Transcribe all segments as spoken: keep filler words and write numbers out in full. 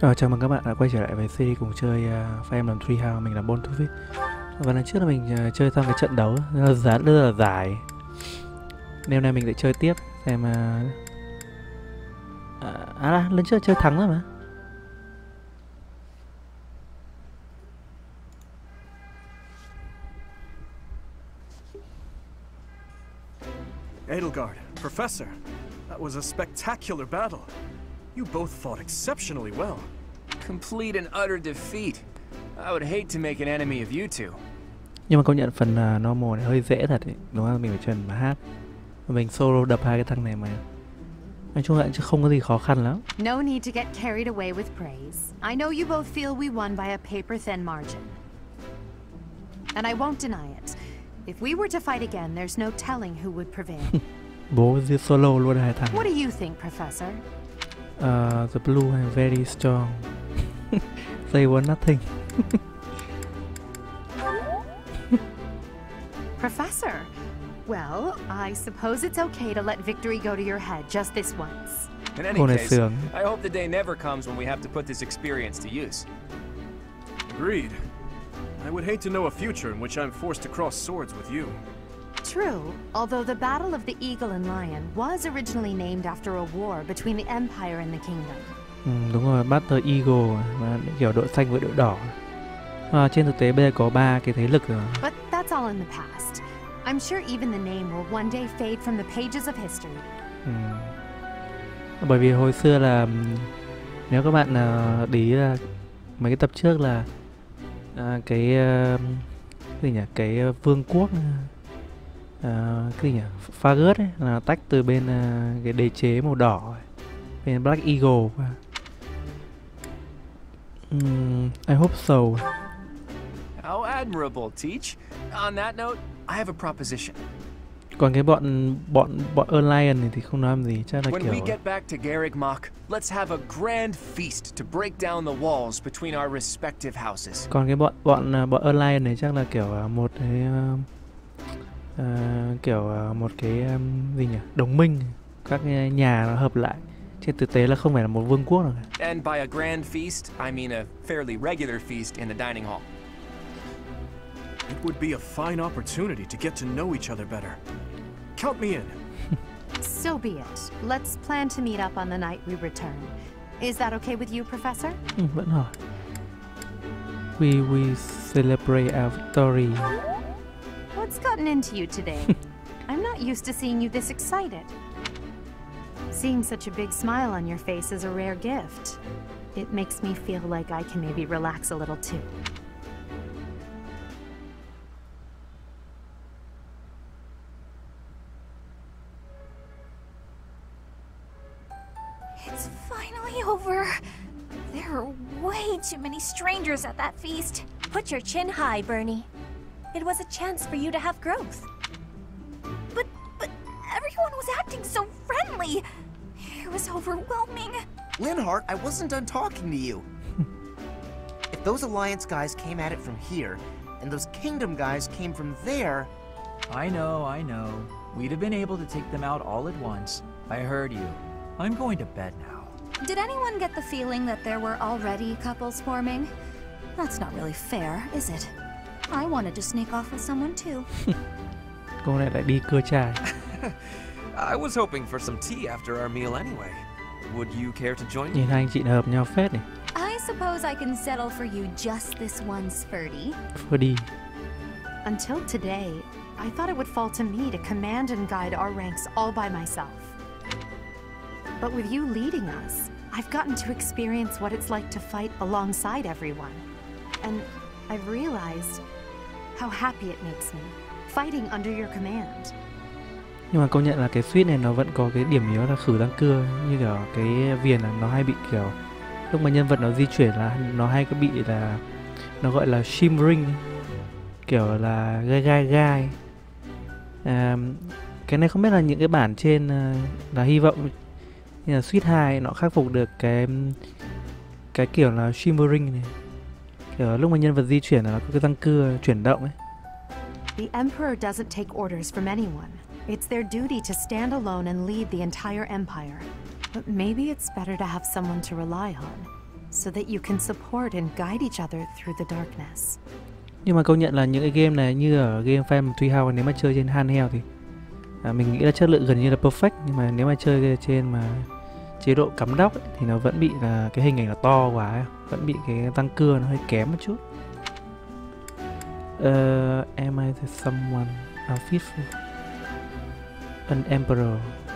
Ờ, chào mừng các bạn đã quay trở lại với series cùng chơi uh, Fire Emblem Three Houses. Mình là Bon Tufik. Và lần trước là mình uh, chơi xong cái trận đấu rất là, giá, rất là dài. Nên hôm nay mình lại chơi tiếp xem uh... à, à lần trước chơi thắng rồi mà. Edelgard, Professor, that was a spectacular battle. You both fought exceptionally well. Complete and utter defeat. I would hate to make an enemy of you two. Nhưng mà công nhận phần uh, normal này hơi dễ thật ấy. Đúng không? Mình phải chân mà hát. Mình solo đập hai cái thằng này mà. Nói chung là chứ không có gì khó khăn lắm. No need to get carried away with praise. I know you both feel we won by a paper-thin margin. And I won't deny it. If we were to fight again, there's no telling who would prevail. Bố giết solo luôn hai thằng. What do you think, Professor? Uh, the blue are very strong. They were nothing. Professor, well, I suppose it's okay to let victory go to your head just this once. In any case, I hope the day never comes when we have to put this experience to use. Agreed. I would hate to know a future in which I'm forced to cross swords with you. True, although the Battle of the Eagle and Lion was originally named after a war between the Empire and the Kingdom. Ừ, đúng rồi, Battle Eagle mà kiểu đội xanh với đội đỏ. À, trên thực tế bây giờ có ba cái thế lực rồi. But that's all in the past. I'm sure even the name will one day fade from the pages of history. Ừ. Bởi vì hồi xưa là nếu các bạn uh, để ý là mấy cái tập trước là uh, cái uh, cái gì nhỉ, cái uh, vương quốc uh, cái gì nhỉ, Fagus ấy là tách từ bên uh, cái đế chế màu đỏ bên Black Eagle. Um, I hope so. How admirable, Teach. On that note, I have a proposition. Còn cái bọn bọn bọn Earl Lion này thì không nói làm gì, chắc là When kiểu. we get back to Garreg Mach, let's have a grand feast to break down the walls between our respective houses. Còn cái bọn bọn bọn Earl Lion này chắc là kiểu một cái uh, uh, kiểu uh, một cái um, gì nhỉ, đồng minh, các nhà nó hợp lại. Trên thực tế là không phải là một vương quốc nào cả. And by a grand feast, I mean a fairly regular feast in the dining hall. It would be a fine opportunity to get to know each other better. Count me in. So be it. Let's plan to meet up on the night we return. Is that okay with you, Professor? Ừ, vẫn hỏi. We we celebrate our victory. What's gotten into you today? I'm not used to seeing you this excited. Seeing such a big smile on your face is a rare gift. It makes me feel like I can maybe relax a little too. It's finally over. There are way too many strangers at that feast. Put your chin high, Bernie. It was a chance for you to have growth. But, but everyone was acting so friendly. It was overwhelming. Linhardt, I wasn't done talking to you. If those Alliance guys came at it from here, and those Kingdom guys came from there... I know, I know. We'd have been able to take them out all at once. I heard you. I'm going to bed now. Did anyone get the feeling that there were already couples forming? That's not really fair, is it? I wanted to sneak off with someone too. Cô này lại đi cưa trai. I was hoping for some tea after our meal anyway. Would you care to join me? Nhìn hai anh chị hợp nhau phết này. I suppose I can settle for you just this once, Ferdy. Ferdy. Until today, I thought it would fall to me to command and guide our ranks all by myself. But with you leading us, I've gotten to experience what it's like to fight alongside everyone. And I've realized how happy it makes me, fighting under your command. Nhưng mà công nhận là cái suite này nó vẫn có cái điểm yếu là khử răng cưa. Như kiểu cái viền là nó hay bị kiểu lúc mà nhân vật nó di chuyển là nó hay có bị là nó gọi là shimmering, kiểu là gai gai gai. À, cái này không biết là những cái bản trên là hy vọng như là suite hai nó khắc phục được cái cái kiểu là shimmering này, kiểu lúc mà nhân vật di chuyển là nó có cái răng cưa chuyển động ấy. The Emperor doesn't take orders from anyone. It's their duty to stand alone and lead the entire empire. But maybe it's better to have someone to rely on. so that you can support and guide each other through the darkness. Nhưng mà công nhận là những cái game này như ở game Fan Three House, nếu mà chơi trên handheld thì à, mình nghĩ là chất lượng gần như là perfect, nhưng mà nếu mà chơi trên mà chế độ cắm dock ấy, thì nó vẫn bị là cái hình ảnh là to quá ấy, vẫn bị cái răng cưa nó hơi kém một chút. Uh, am I the someone unfaithful? An emperor.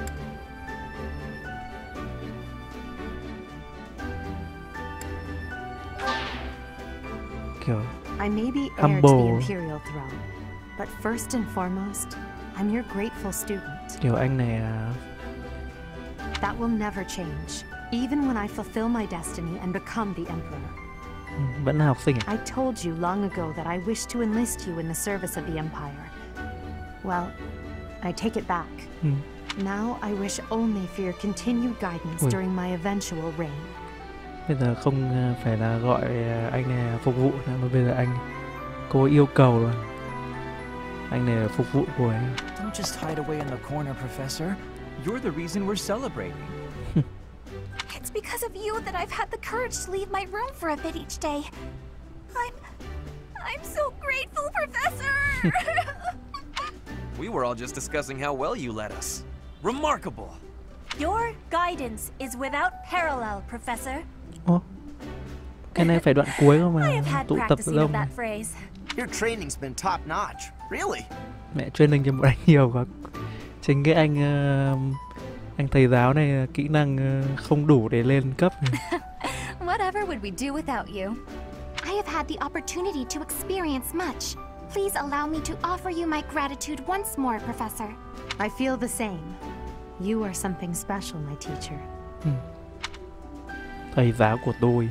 Kiểu I may be heir to humble. the Imperial throne, but first and foremost, I'm your grateful student. Kiểu anh này là That will never change, even when I fulfill my destiny and become the Emperor. ừ, vẫn là học sinh à? I told you long ago that I wish to enlist you in the service of the Empire. Well, I take it back. Ừ. Now I wish only for your continued guidance Ui. during my eventual reign. Bây giờ không ờ, phải là gọi ờ, anh này là phục vụ nữa, mà bây giờ anh cô yêu cầu luôn. Anh này là phục vụ của anh. Don't just hide away in the corner, Professor. You're the reason we're celebrating. It's because of you that I've had the courage to leave my room for a bit each day. I'm... I'm so grateful, Professor! We were all just discussing how well you led us. Remarkable! Your guidance is without parallel, Professor. Ô, cái này phải đoạn cuối không I mà have had tụ tập practicing of đông. that phrase. Your training's been top notch. Really? Mẹ training cho bọn anh nhiều quá. Chính cái anh ờ, anh thầy giáo này kỹ năng ờ, không đủ để lên cấp này. Whatever would we do without you? I have had the opportunity to experience much. Please allow me to offer you my gratitude once more, Professor. I feel the same. You are something special, my teacher. Ừ. Thầy giáo của tôi.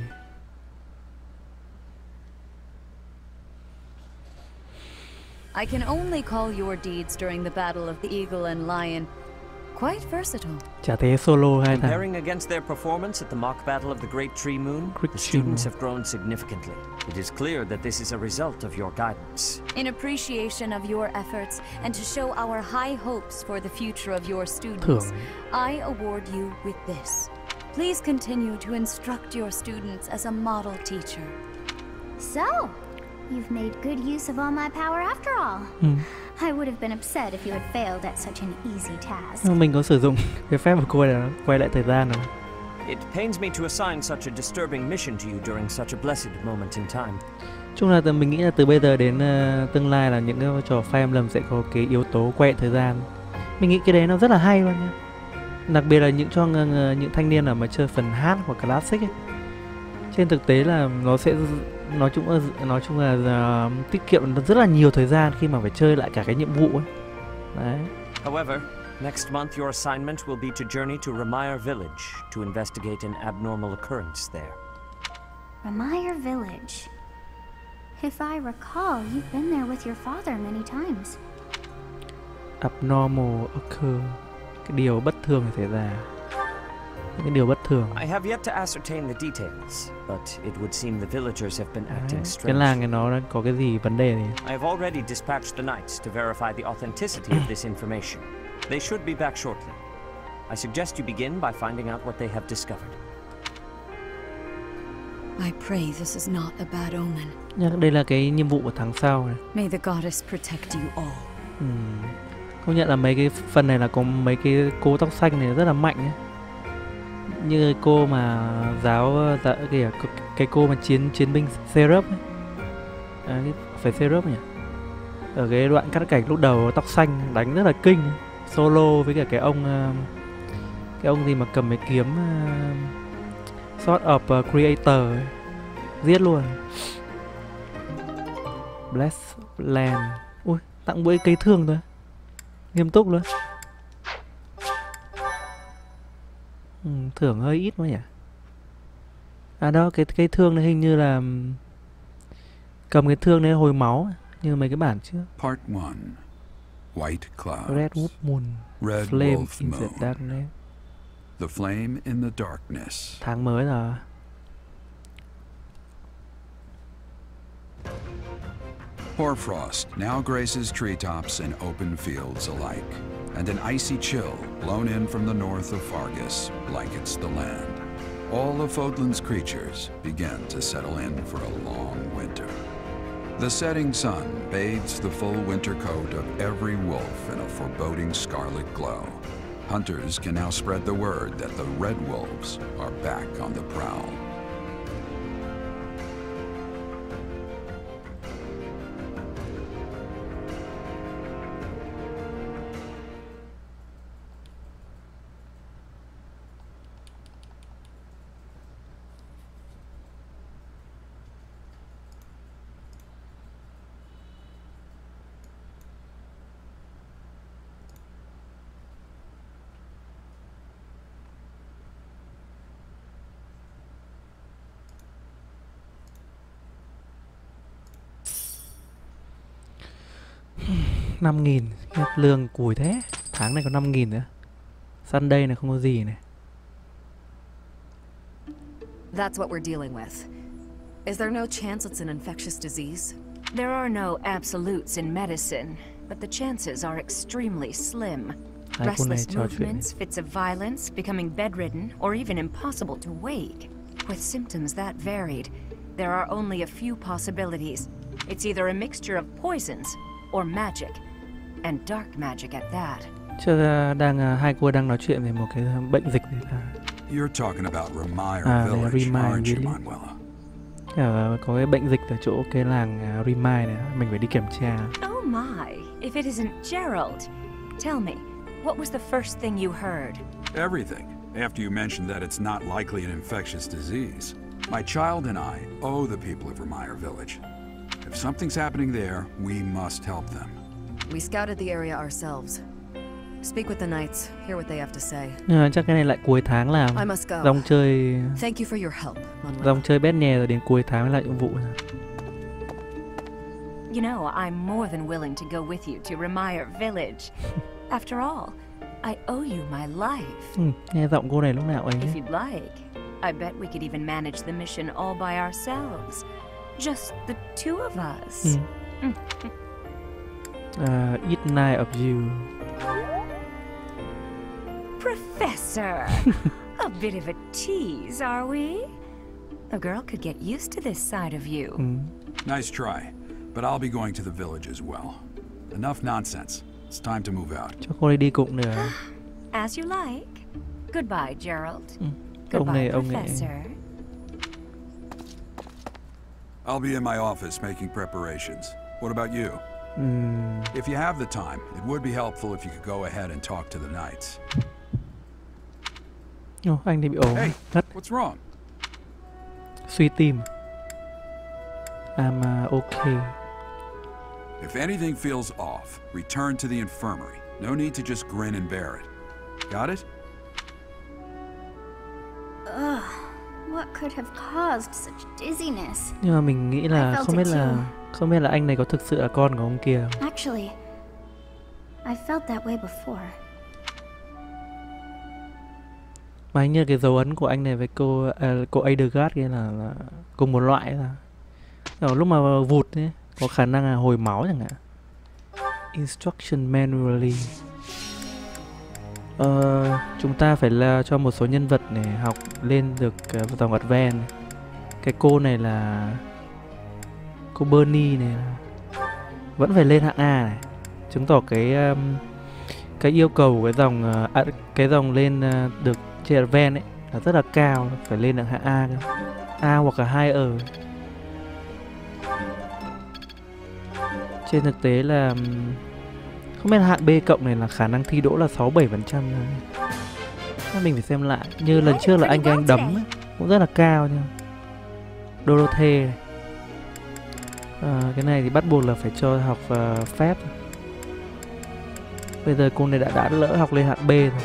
I can only call your deeds during the Battle of the Eagle and Lion quite versatile. Chả thế solo hai thằng. Comparing against their performance at the mock battle of the Great Tree Moon, Great the Tree students Moon. have grown significantly. It is clear that this is a result of your guidance. In appreciation of your efforts and to show our high hopes for the future of your students, Thưởng. I award you with this. Please continue to instruct your students as a model teacher. So, you've made good use of all my power after all. Ừ. I would have been upset if you had failed at such an easy task. Nhưng mà mình có sử dụng cái phép của cô là quay lại thời gian rồi. It pains me to assign such a disturbing mission to you during such a blessed moment in time. Chung là từ mình nghĩ là từ bây giờ đến uh, tương lai là những cái trò Fire Emblem sẽ có cái yếu tố quay lại thời gian. Mình nghĩ cái đấy nó rất là hay luôn nha. Đặc biệt là những cho uh, những thanh niên nào mà chơi phần hát hoặc classic ấy. Trên thực tế là nó sẽ nói chung là nói chung là uh, tiết kiệm rất là nhiều thời gian khi mà phải chơi lại cả cái nhiệm vụ ấy. Đấy. However, next month your assignment will be to journey to Ramire Village to investigate an abnormal occurrence there. Ramire Village. If I recall, you've been there with your father many times. Abnormal occur. Cái điều bất thường xảy ra. Những cái điều bất thường. I have yet to ascertain the details, but it would seem the villagers have been acting Cái strange. làng này nó có cái gì vấn đề gì? I have already dispatched the knights to verify the authenticity of this information. They should be back shortly. I suggest you begin by finding out what they have discovered. I pray this is not a bad omen. Nhưng đây là cái nhiệm vụ của tháng sau này. May the goddess protect you all. Ừm. Công nhận là mấy cái phần này là có mấy cái cô tóc xanh này rất là mạnh ấy. Như cái cô mà giáo dạ, kìa, cái cô mà chiến chiến binh Syrup ấy. À, cái, phải Syrup nhỉ? Ở cái đoạn cắt cảnh lúc đầu tóc xanh đánh rất là kinh, solo với cả cái ông cái ông gì mà cầm cái kiếm uh, Sword of uh, Creator ấy. Giết luôn. Bless Land. Ui, tặng mỗi cây thương thôi. Nghiêm túc luôn. Ừ, thưởng hơi ít quá nhỉ. À đó, cái cây thương này hình như là cầm cái thương này hồi máu như mấy cái bản trước. Part one. White clouds. Red Wolf Moon. Red Flame Wolf in the Moon. Darkness. The flame in the darkness. Tháng mới rồi. Hoarfrost now graces treetops and open fields alike, and an icy chill blown in from the north of Fargus blankets the land. all of Fodlan's creatures begin to settle in for a long winter. The setting sun bathes the full winter coat of every wolf in a foreboding scarlet glow. Hunters can now spread the word that the red wolves are back on the prowl. năm nghìn, lương cùi thế. Tháng này có năm nghìn nữa. Sunday này không có gì này. That's what we're dealing with. Is there no chance it's an infectious disease? There are no absolutes in medicine, but the chances are extremely slim. Restless movements, fits of violence, becoming bedridden, or even impossible to wake. With symptoms that varied, there are only a few possibilities. It's either a mixture of poisons or magic, and dark magic at that. Chứ đang hai cô đang nói chuyện về một cái bệnh dịch gì là. You're talking about Remire à, Village, Remire, aren't you, Manuela? À, có cái bệnh dịch ở chỗ cái làng uh, Remire này, mình phải đi kiểm tra. Oh my, if it isn't Gerald. Tell me, what was the first thing you heard? Everything. After you mentioned that it's not likely an infectious disease. My child and I owe the people of Remire Village. If something's happening there, we must help them. We scouted the area ourselves. Speak with the knights, hear what they have to say. À, chắc cái này lại cuối tháng làm. Dòng chơi. Thank you for your help, Manuela. Dòng chơi bét nhè rồi đến cuối tháng mới lại nhiệm vụ. You know, I'm more than willing to go with you to Remire Village. After all, I owe you my life. Ừ, nghe giọng cô này lúc nào ấy. If you'd like, I bet we could even manage the mission all by ourselves. Just the two of us. Ừ. uh, eat nine of you. Professor, a bit of a tease, are we? A girl could get used to this side of you. Mm. Nice try, but I'll be going to the village as well. Enough nonsense. It's time to move out. Cho cô đi cùng nữa. As you like. Goodbye, Gerald. Mm. Goodbye, ông này, Professor. ông này. I'll be in my office making preparations. What about you? Mm. If you have the time, it would be helpful if you could go ahead and talk to the knights. Oh, anh thì bị ốm. Hey, Ngất. what's wrong? Suy tim. I'm uh, okay. If anything feels off, return to the infirmary. No need to just grin and bear it. Got it? Ugh, what could have caused such dizziness? Nhưng mà mình nghĩ là không biết là không biết là anh này có thực sự là con của ông kia. Actually, I felt that way before. Mà anh như cái dấu ấn của anh này với cô uh, cô Adelgard kia là, là cùng một loại là. Ở lúc mà vụt ấy, có khả năng là hồi máu chẳng hạn. Instruction manually. Ờ, chúng ta phải là cho một số nhân vật này học lên được uh, dòng Advent. Cái cô này là cô Bernie này là vẫn phải lên hạng A này. Chứng tỏ cái um, cái yêu cầu của cái dòng uh, à, cái dòng lên uh, được trên Advent ấy là rất là cao, phải lên được hạng A cơ. A hoặc là hai ở. Trên thực tế là không biết là hạng B cộng này là khả năng thi đỗ là sáu bảy phần trăm. Mình phải xem lại. Như lần trước là anh cái anh đấm ấy, cũng rất là cao nha. Dorothy này. À, cái này thì bắt buộc là phải cho học uh, phép. Bây giờ cô này đã đã lỡ học lên hạng B rồi.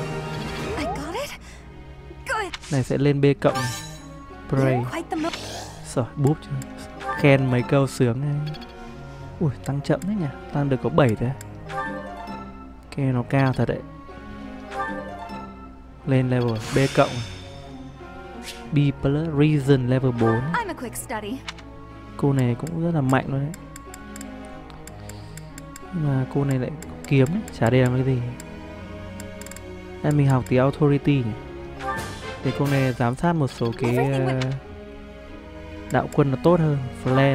Này sẽ lên B cộng. Pray. Rồi, búp chứ. Khen mấy câu sướng này. Ui, tăng chậm đấy nhỉ. Tăng được có bảy thôi. Cái nó cao thật đấy. Lên level B cộng. B plus reason level bốn. Cô này cũng rất là mạnh luôn đấy. Nhưng mà cô này lại kiếm đấy. Chả đây là cái gì. Đây mình học tí authority nhỉ. Để cô này giám sát một số cái uh, đạo quân nó tốt hơn. Flan.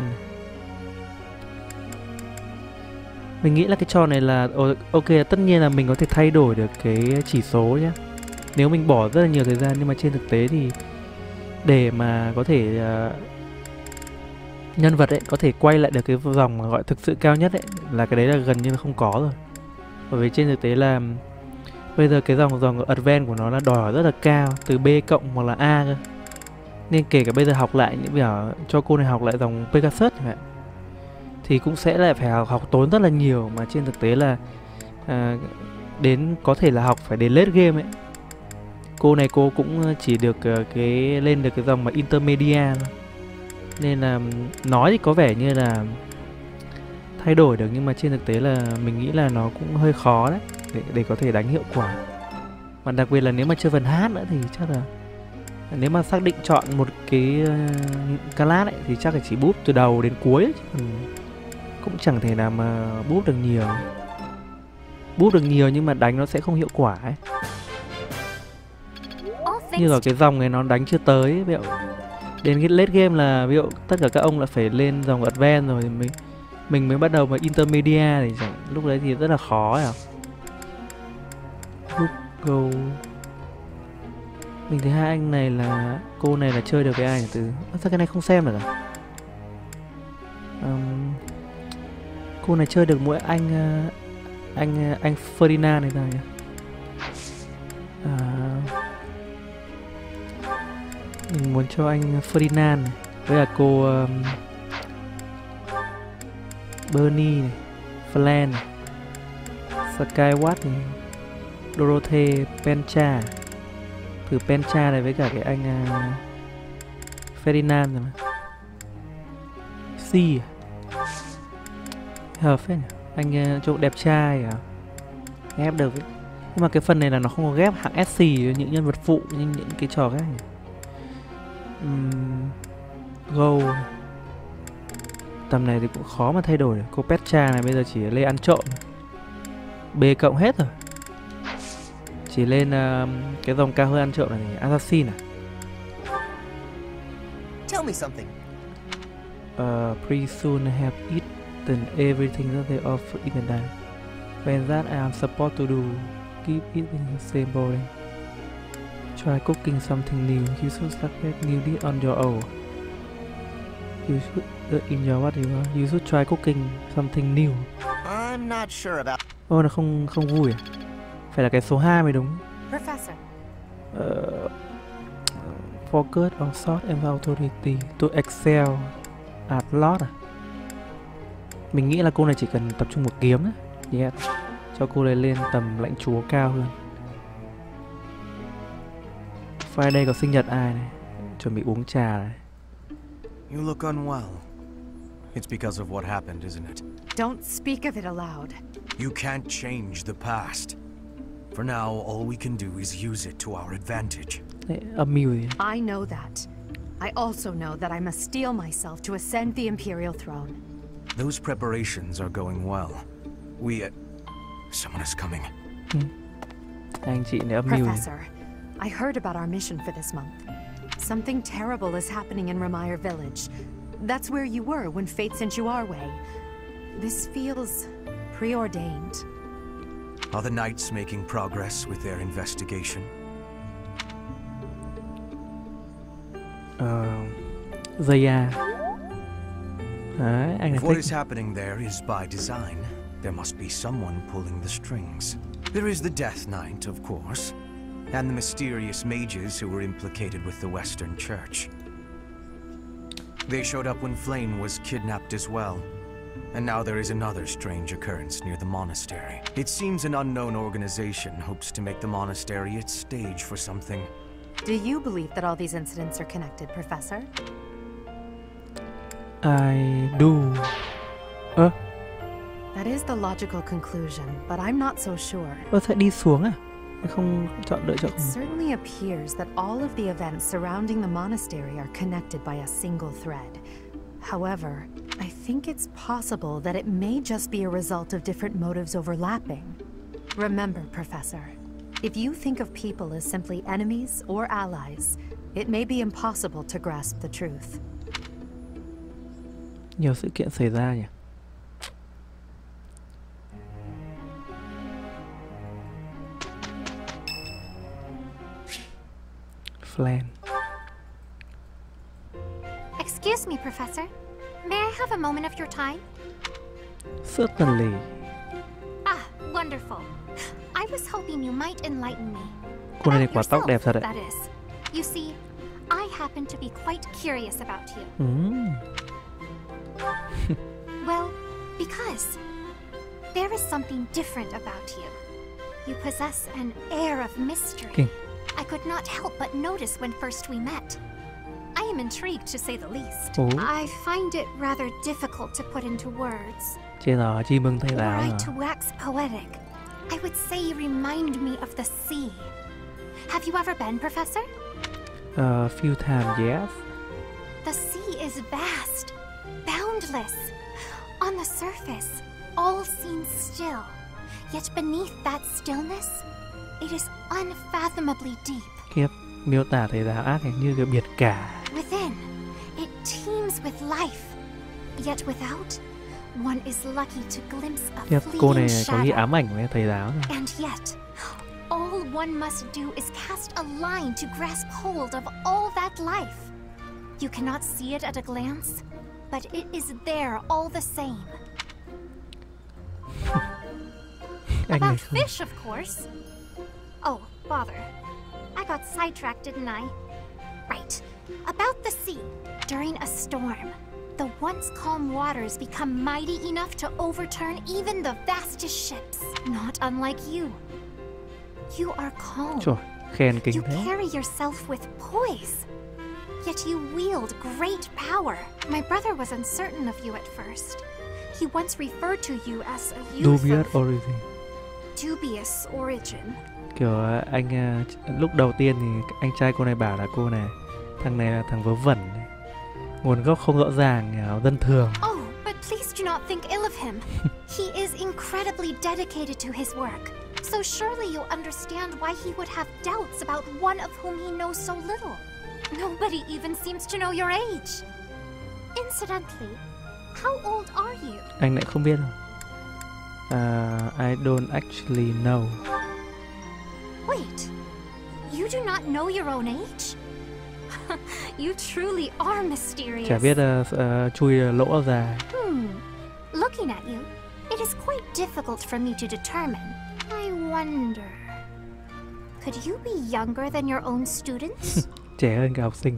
Mình nghĩ là cái trò này là ok, tất nhiên là mình có thể thay đổi được cái chỉ số nhé, nếu mình bỏ rất là nhiều thời gian. Nhưng mà trên thực tế thì để mà có thể uh, nhân vật ấy có thể quay lại được cái dòng mà gọi thực sự cao nhất ấy, là cái đấy là gần như là không có rồi. Bởi vì trên thực tế là bây giờ cái dòng dòng advance của nó là đòi hỏi rất là cao, từ B cộng hoặc là A cơ. Nên kể cả bây giờ học lại những việc cho cô này học lại dòng Pegasus thì cũng sẽ lại phải học, học tốn rất là nhiều. Mà trên thực tế là à, đến có thể là học phải đến late game ấy. Cô này cô cũng chỉ được uh, cái lên được cái dòng mà intermedia thôi. Nên là nói thì có vẻ như là thay đổi được, nhưng mà trên thực tế là mình nghĩ là nó cũng hơi khó đấy để, để có thể đánh hiệu quả. Mà đặc biệt là nếu mà chơi phần hát nữa thì chắc là nếu mà xác định chọn một cái uh, class ấy thì chắc là chỉ búp từ đầu đến cuối ấy, chứ cũng chẳng thể nào mà búp được nhiều. Búp được nhiều nhưng mà đánh nó sẽ không hiệu quả ấy. Như ở cái dòng này nó đánh chưa tới, ví dụ đến cái late game là ví dụ tất cả các ông là phải lên dòng advance rồi thì mình mình mới bắt đầu mà intermedia thì chẳng, lúc đấy thì rất là khó à. Go. Mình thấy hai anh này là cô này là chơi được với ai nhỉ? Từ sao cái này không xem được à? Um, cô này chơi được mỗi anh anh anh Ferdinand này sao nhỉ? À, mình muốn cho anh Ferdinand này, với là cô um, Bernie này, Flan này, Skyward này, Dorothy, Pencha. Thử Pencha này với cả cái anh uh, Ferdinand rồi mà. Si hợp phết nhỉ. Anh uh, trông đẹp trai à, ghép được ấy. Nhưng mà cái phần này là nó không có ghép hạng ét xê những nhân vật phụ như những cái trò khác nhỉ. uhm, Go. Tầm này thì cũng khó mà thay đổi được. Cô Petra này bây giờ chỉ lên ăn trộm, B cộng hết rồi. Chỉ lên uh, cái dòng cao hơn ăn trộm này thì Assassin à. Tell me something. Uh, pretty soon have eaten everything that they offer in the day. When that I am supposed to do, keep eating the same boring. Try cooking something new. You should start new dish on your own. You should uh, in your what you want. You should try cooking something new. I'm not sure about. Ô, nó không không vui à? Phải là cái số hai mới đúng. Professor. Uh, focus on thought and authority to excel at lot à? Mình nghĩ là cô này chỉ cần tập trung một kiếm á. Yeah. Cho cô này lên tầm lãnh chúa cao hơn. Friday có sinh nhật ai này? Chuẩn bị uống trà này. You look unwell. It's because of what happened, isn't it? Don't speak of it aloud. You can't change the past. For now, all we can do is use it to our advantage. Âm mưu gì? I know that. I also know that I must steel myself to ascend the Imperial throne. Those preparations are going well. We... Uh, someone is coming. Hmm. Anh chị này âm mưu. Professor, I heard about our mission for this month. Something terrible is happening in Ramire Village. That's where you were when fate sent you our way. This feels preordained. Are the Knights making progress with their investigation? Uh, Zaya. Đấy, anh if what is happening there is by design, there must be someone pulling the strings. There is the Death Knight, of course, and the mysterious mages who were implicated with the Western Church. They showed up when Flame was kidnapped as well. And now there is another strange occurrence near the monastery. It seems an unknown organization hopes to make the monastery its stage for something. Do you believe that all these incidents are connected, Professor? I do. Ơ? That is the logical conclusion, but I'm not so sure. Ơ, sẽ đi xuống à? Không chọn đợi chọn. It certainly appears that all of the events surrounding the monastery are connected by a single thread. However, I think it's possible that it may just be a result of different motives overlapping. Remember, Professor, If you think of people as simply enemies or allies, it may be impossible to grasp the truth. Nhiều sự kiện xảy ra nhỉ. Flan. Excuse me, Professor. May I have a moment of your time? Certainly. Ah, wonderful. I was hoping you might enlighten me. Cô này About quả tóc đẹp thật đấy. that is. You see, I happen to be quite curious about you. Mm. Well, because there is something different about you. You possess an air of mystery. Okay. I could not help but notice when first we met. I am intrigued to say the least. Ủa? I find it rather difficult to put into words. Chết rồi, chim ưng thầy Were giáo I rồi. to wax poetic, I would say you remind me of the sea. Have you ever been, Professor? A few times, yes. The sea is vast, boundless. On the surface, all seems still. Yet beneath that stillness, it is unfathomably deep. Kiếp, miêu tả thầy giáo ác như cái biệt cả. Within, it teems with life. Yet without, one is lucky to glimpse a Kiếp, cô này fleeting có ghi shadow. ám ảnh với thầy giáo rồi. And yet, all one must do is cast a line to grasp hold of all that life. You cannot see it at a glance, but it is there all the same. Anh này About không. fish, of course. Oh, bother. I got sidetracked, didn't I? Right. About the sea. During a storm, the once calm waters become mighty enough to overturn even the vastest ships. Not unlike you. You are calm. Trời, khen kính You thế. carry yourself with poise. Yet you wield great power. My brother was uncertain of you at first. He once referred to you as a youth Dubious of origin. dubious origin. Kiểu anh lúc đầu tiên thì anh trai cô này bảo là cô này, thằng này là thằng vớ vẩn này. Nguồn gốc không rõ ràng, dân thường. Oh, but please do not think ill of him. He is incredibly dedicated to his work. So surely you'll understand why he would have doubts about one of whom he knows so little. Nobody even seems to know your age. Incidentally, how old are you? Anh lại không biết rồi. Uh, I don't actually know. Wait, you do not know your own age? You truly are mysterious. Chả biết uh, uh, chui lỗ ra. Hmm. Looking at you, it is quite difficult for me to determine. I wonder, could you be younger than your own students? Trẻ hơn cả học sinh.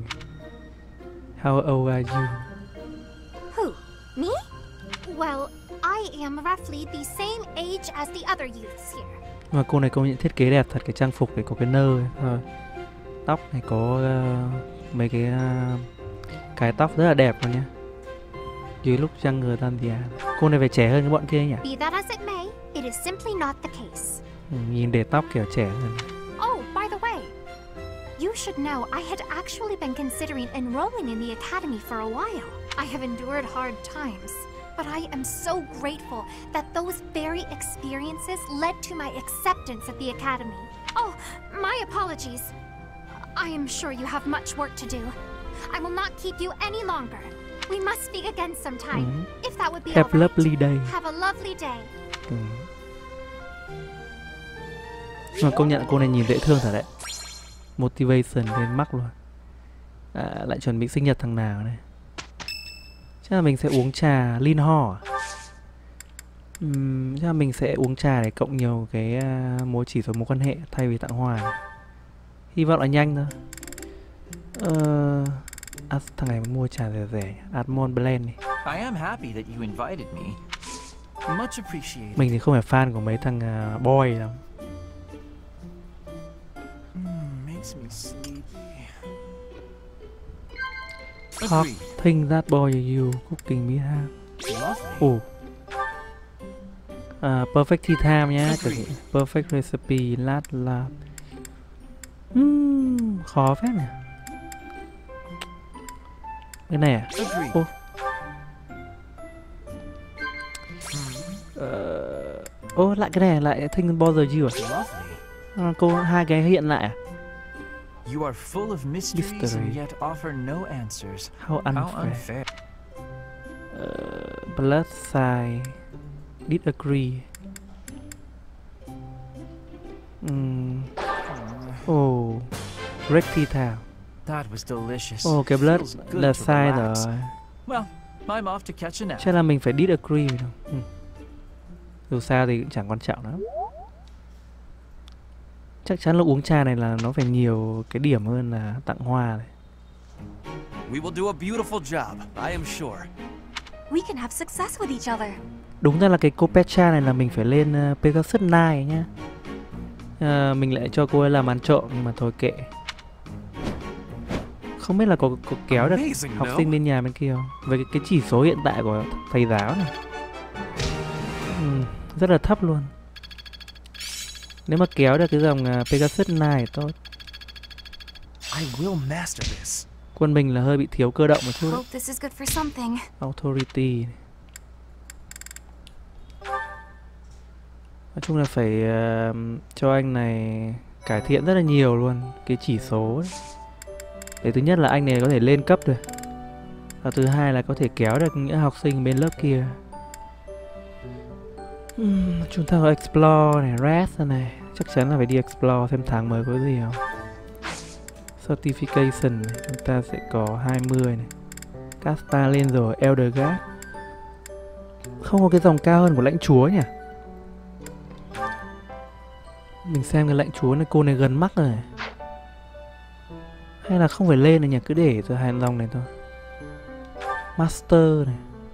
How old are you? Who? Me? Well, I am roughly the same age as the other youths here. Mà cô này công nhận thiết kế đẹp thật, cái trang phục này có cái nơ ấy. Thôi. Tóc này có uh, mấy cái uh, cái tóc rất là đẹp luôn nhá. Dưới lúc chăng người tan thì cô này phải trẻ hơn cái bọn kia nhỉ? Be that as it may, it is simply not the case. Ừ, nhìn để tóc kiểu trẻ hơn. Oh, by the way, you should know I had actually been considering enrolling in the academy for a while. I have endured hard times, but I am so grateful that those very experiences led to my acceptance at the academy. Oh, my apologies. I am sure you have much work to do. I will not keep you any longer. We must speak again sometime, Mm. if that would be Have all right. lovely day. Have a lovely day. Ừ. Mà công nhận cô này nhìn dễ thương thật đấy. Motivation lên mắc luôn. À, lại chuẩn bị sinh nhật thằng nào này. Chắc là mình sẽ uống trà Linh Ho à? Uhm, chắc là mình sẽ uống trà để cộng nhiều cái uh, mối chỉ số mối quan hệ thay vì tặng hoa. Hy vọng là nhanh thôi. Uh, à, thằng này mua trà rẻ rẻ, Almond Blend này. I am happy that you invited me. Much appreciated. Mình thì không phải fan của mấy thằng uh, boy đâu. Mm, makes me sleepy. Hot thing that boy you cooking me ha. Ồ. Uh, perfect tea time nhá. Perfect recipe lát là. Uhm, khó phết nhỉ. Cái này à? Ô. Ờ, ô lại cái này lại thing bother you à? À, cô hai cái hiện lại à? You are full of mysteries Mystery. and yet offer no answers. How unfair. How unfair. Uh, blood side. Disagree. Um. Oh. Rectitile. That was delicious. Oh, cái blood Feels good là to sai relax. rồi. Well, I'm off to catch a nap. Chắc là mình phải disagree đâu. Ừ. Dù sao thì cũng chẳng quan trọng lắm. Chắc chắn là uống trà này là nó phải nhiều cái điểm hơn là tặng hoa này. We will do a beautiful job, I am sure. We can have success with each other. Đúng ra là cái cô Petra này là mình phải lên uh, Pegasus Nine nhá. Uh, mình lại cho cô ấy làm ăn trộm nhưng mà thôi kệ. Không biết là có, có kéo được học sinh bên nhà bên kia không? Với cái, cái chỉ số hiện tại của thầy giáo này. Ừ, rất là thấp luôn. Nếu mà kéo được cái dòng uh, Pegasus Nine thì tốt. I will master this. Quân mình là hơi bị thiếu cơ động một chút. Hope this is good for something. Authority. Nói chung là phải uh, cho anh này cải thiện rất là nhiều luôn cái chỉ số ấy. Để thứ nhất là anh này có thể lên cấp được. Và thứ hai là có thể kéo được những học sinh bên lớp kia. uhm, Chúng ta có Explore này, Rest này. Chắc chắn là phải đi Explore xem tháng mới có gì không. Certification này, chúng ta sẽ có hai mươi này. Casta lên rồi, Elder Guard. Không có cái dòng cao hơn của lãnh chúa nhỉ? Mình xem cái lãnh chúa này, cô này gần mắc rồi. Hay là không phải lên này nhỉ, cứ để từ hai dòng này thôi. Master này.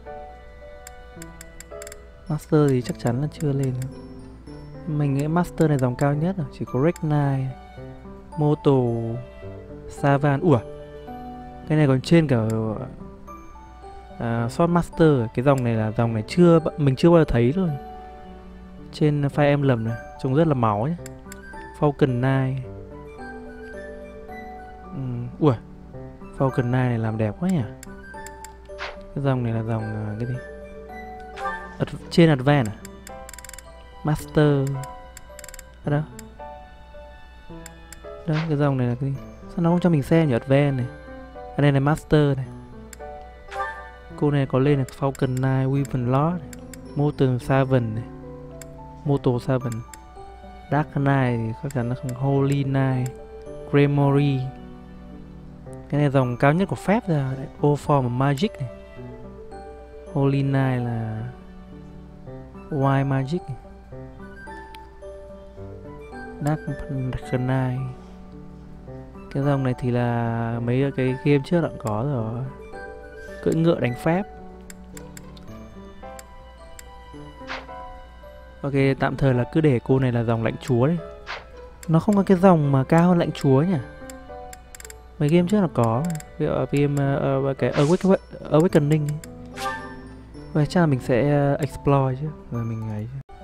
Master thì chắc chắn là chưa lên đâu. Mình nghĩ Master này dòng cao nhất rồi, chỉ có Rec Nine, Moto, Savan. Ủa, cái này còn trên cả uh, Sword Master. Cái dòng này là dòng này chưa mình chưa bao giờ thấy luôn. Trên Fire Emblem này, trông rất là máu nhé. Falcon Nine. uhm, Ủa, Falcon Nine này làm đẹp quá nhỉ. Cái dòng này là dòng uh, cái gì? Ad trên Advance à? Master. Ở đâu? Đó, cái dòng này là cái gì? Sao nó không cho mình xem nhỉ? Advance này. Ở đây là Master này. Cô này có lên là Falcon Nine, Weapon Lord này. Molten Seven này. Moto Seven. Dark Knight thì chắc chắn nó không. Holy Knight, Gremory. Cái này dòng cao nhất của phép ra. All Form of Magic này. Holy Knight là Wild Magic này. Dark Knight. Cái dòng này thì là mấy cái game trước đã có rồi. Cưỡi ngựa đánh phép. Ok, tạm thời là cứ để cô này là dòng lãnh chúa đi. Nó không có cái dòng mà cao hơn lãnh chúa nhỉ? Mấy game trước là có. Ví dụ game uh, cái Awakening. Vậy chắc là mình sẽ uh, explore chứ. Rồi mình ấy chứ.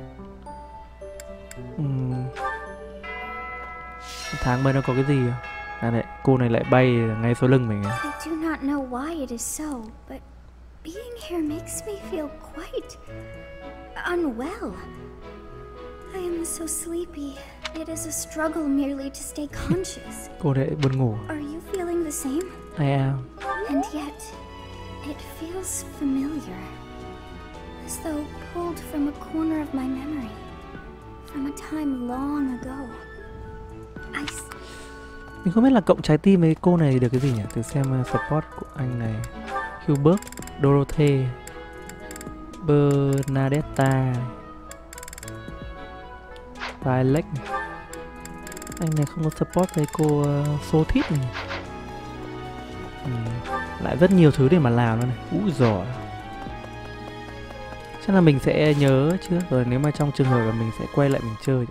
Uhm. Tháng mới nó có cái gì không? À này, cô này lại bay ngay sau lưng mình. I do not know why it is so, but being here makes me feel quite unwell. I am so sleepy. It is a struggle merely to stay conscious. Cô này buồn ngủ. Are you feeling the same? I am. And yet, it feels familiar. As though pulled from a corner of my memory. From a time long ago. I... Mình không biết là cộng trái tim với cô này được cái gì nhỉ? Thử xem uh, support của anh này. Hubert, Dorothy, Bernadetta, Violet. Anh này không có support với cô uh, Sothis này. Ừ. Lại rất nhiều thứ để mà làm nữa này. Úi giời. Chắc là mình sẽ nhớ trước rồi, nếu mà trong trường hợp là mình sẽ quay lại mình chơi.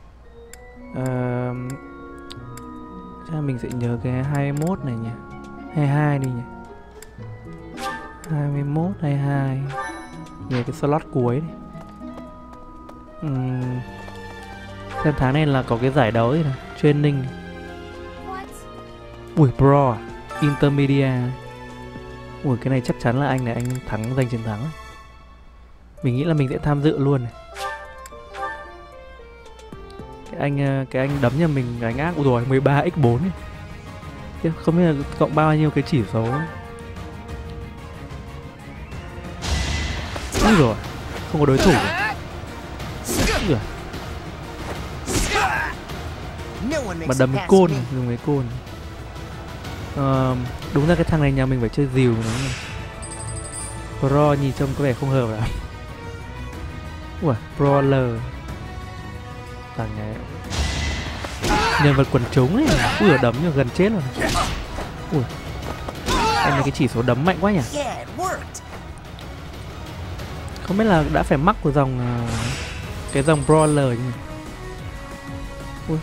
Uh, chắc là mình sẽ nhớ cái hai mươi mốt này nhỉ. hai mươi hai đi nhỉ. hai mươi mốt, hai mươi hai. Nhớ cái slot cuối đi. uhm. Xem tháng này là có cái giải đấu gì nào. Training. Ui, Pro Intermedia. Ui, cái này chắc chắn là anh này anh thắng, giành chiến thắng. Mình nghĩ là mình sẽ tham dự luôn này. Cái anh cái anh đấm nhà mình đánh ác rồi mười ba nhân bốn ấy. Không biết là cộng bao nhiêu cái chỉ số. Úi rồi, không có đối thủ. Úi mà đấm cái côn, dùng cái côn. Uh, đúng ra cái thằng này nhà mình phải chơi dìu nó nhỉ. Pro nhìn trông có vẻ không hợp lắm. Ui, Brawler. Thằng này nhân vật quần chúng ấy. Ui, ở đấm nhưng gần chết rồi. Ui, anh này cái chỉ số đấm mạnh quá nhỉ. Không biết là đã phải mắc của dòng uh, cái dòng Brawler nhỉ. Ui.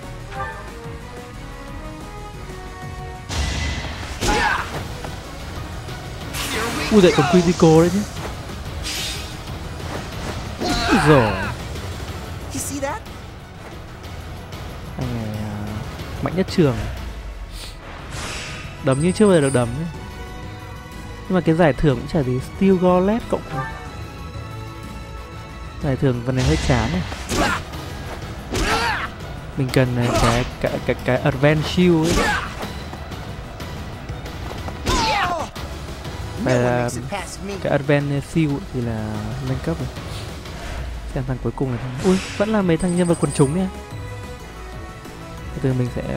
Ui dậy còn Quizzico đấy chứ. Rồi. Anh này uh, mạnh nhất trường. Đấm như chưa bao giờ được đấm ấy. Nhưng mà cái giải thưởng cũng chả gì. Steel Gauntlet cộng giải thưởng phần này hơi chán này. Mình cần cái cái cái cái Advanced Shield ấy. Phải là cái Advanced Shield thì là nâng cấp rồi. Xem thằng cuối cùng là thằng... Ui, vẫn là mấy thằng nhân vật quần chúng nha. Từ mình sẽ...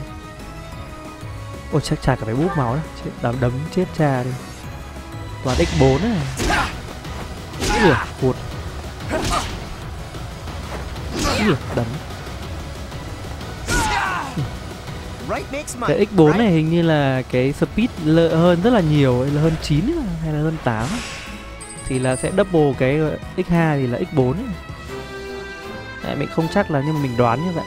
Ôi chắc chả cả phải búp máu đó. Đấm đấm chết cha đi. Toàn nhân bốn này. Ui, cụt. Ui, đấm. Cái nhân bốn này hình như là cái speed lợi hơn rất là nhiều ấy, là hơn chín ấy, hay là hơn tám ấy. Thì là sẽ double cái nhân hai thì là nhân bốn ấy. Đấy, mình không chắc là nhưng mà mình đoán như vậy.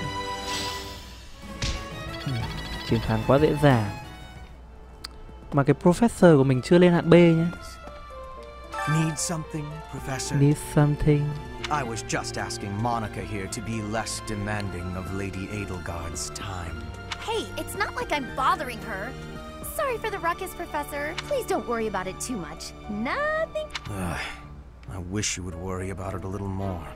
Chiến thắng quá dễ dàng. Mà cái Professor của mình chưa lên hạn B nhá. Need something, Professor? Need something. I was just asking Monica here to be less demanding of Lady Edelgard's time. Hey, it's not like I'm bothering her. Sorry for the ruckus, Professor. Please don't worry about it too much. Nothing. Uh, I wish you would worry about it a little more.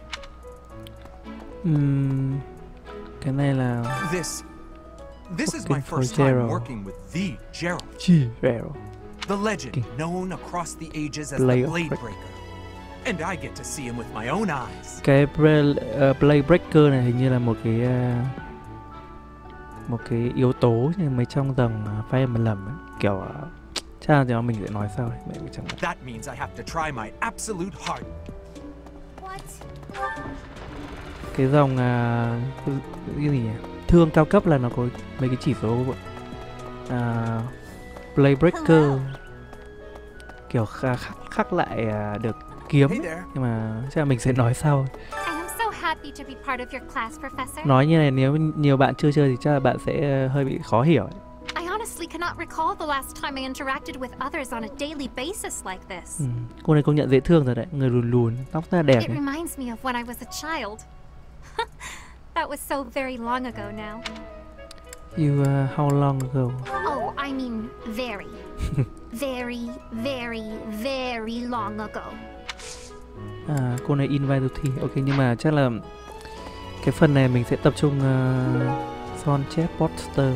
Hmm. Cái này là This This is my first time working with the Geralt. Geralt. The legend okay. known across the ages as Blade the Blade Breaker. And I get to see him with my own eyes. Cái uh, Blade Breaker này hình như là một cái uh, một cái yếu tố như mấy trong dòng uh, Fire Emblem ấy. Kiểu uh, chắc là thì mình sẽ nói sau đấy. Mẹ chẳng That means I have to try my absolute hard. What? Cái dòng uh, cái, cái gì nhỉ? Thương cao cấp là nó có mấy cái chỉ số uh, Blade Breaker kiểu khắc, khắc lại uh, được kiếm ấy. Nhưng mà chắc là mình sẽ nói sau. Nói như này nếu nhiều bạn chưa chơi thì chắc là bạn sẽ uh, hơi bị khó hiểu ấy. I honestly cannot recall the last time I interacted with others on a daily basis like this. Ừ. Cô này công nhận dễ thương rồi đấy, người lùn lùn, tóc rất là đẹp. It reminds me of when I was a child. That was so very long ago now. You uh, how long ago? Oh, I mean very, very, very, very long ago. À, cô này invite to thi. Ok, nhưng mà chắc là cái phần này mình sẽ tập trung uh, Sonche Poster,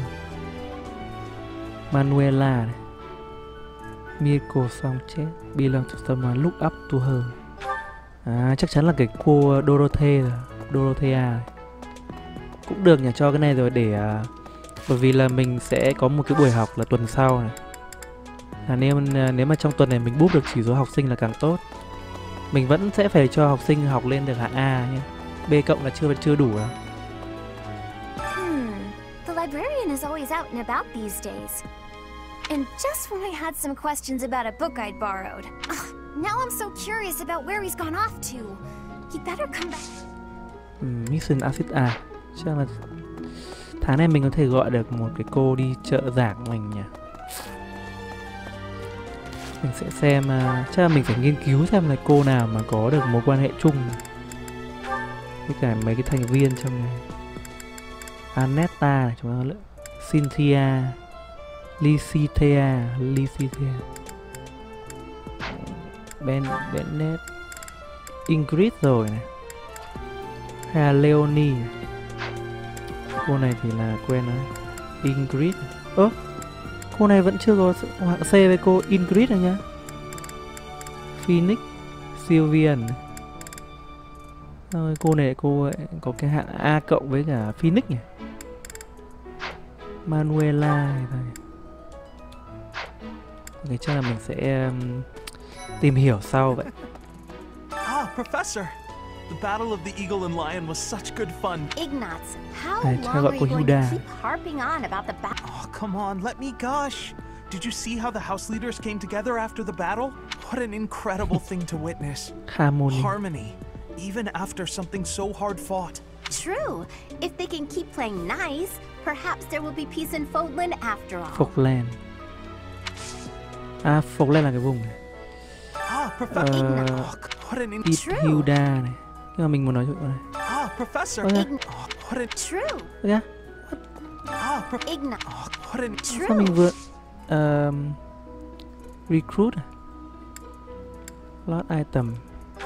Manuela này, Mirko Sonche, belong to someone look up to her. À, chắc chắn là cái cô Dorothea rồi, Dorothea này. Cũng được nhỉ, cho cái này rồi để uh, bởi vì là mình sẽ có một cái buổi học là tuần sau này. À, nếu nếu mà trong tuần này mình búp được chỉ số học sinh là càng tốt. Mình vẫn sẽ phải cho học sinh học lên được hạng A nhé. B cộng là chưa chưa đủ đâu. Hmm. The librarian is always out and about these days. And just when I had some questions about a book I'd borrowed. Ugh, now I'm so curious about where he's gone off to. He better come back. Hmm, Mission Acid à, chắc là tháng này mình có thể gọi được một cái cô đi trợ giảng mình nhỉ. Mình sẽ xem, uh, chắc là mình phải nghiên cứu xem là cô nào mà có được mối quan hệ chung với cả mấy cái thành viên trong này. Anetta này, chúng ta lựa Cynthia, Lysithea, Lysithea, Ben Bennett, Ingrid rồi này, hay là Leonie này. Cô này thì là quen đấy, Ingrid. Ơ, cô này vẫn chưa có hạng C với cô Ingrid này nhá. Phoenix, Sylvian. Rồi cô này cô ấy có cái hạng A cộng với cả Phoenix nhỉ. Manuela này thôi. Thế chắc là mình sẽ um, tìm hiểu sau vậy. Ah, Professor. The battle of the eagle and lion was such good fun. Ignatz, how Này, long are you going Hilda. to keep harping on about the battle? Oh, come on, let me gush. Did you see how the house leaders came together after the battle? What an incredible thing to witness. Harmony. Harmony, even after something so hard fought. True. If they can keep playing nice, perhaps there will be peace in Fodlan after all. Falkland. À, Falkland là cái vùng này. Ah, Ờ, Professor. Oh, what an in- Hilda này. Nhưng mà mình muốn nói chuyện này. Ah, Professor. Okay. Ign- oh, what an- True. Yeah. Ah, Pro- Ignatz. oh, what an- Sao mình vừa um, recruit à? Lost item.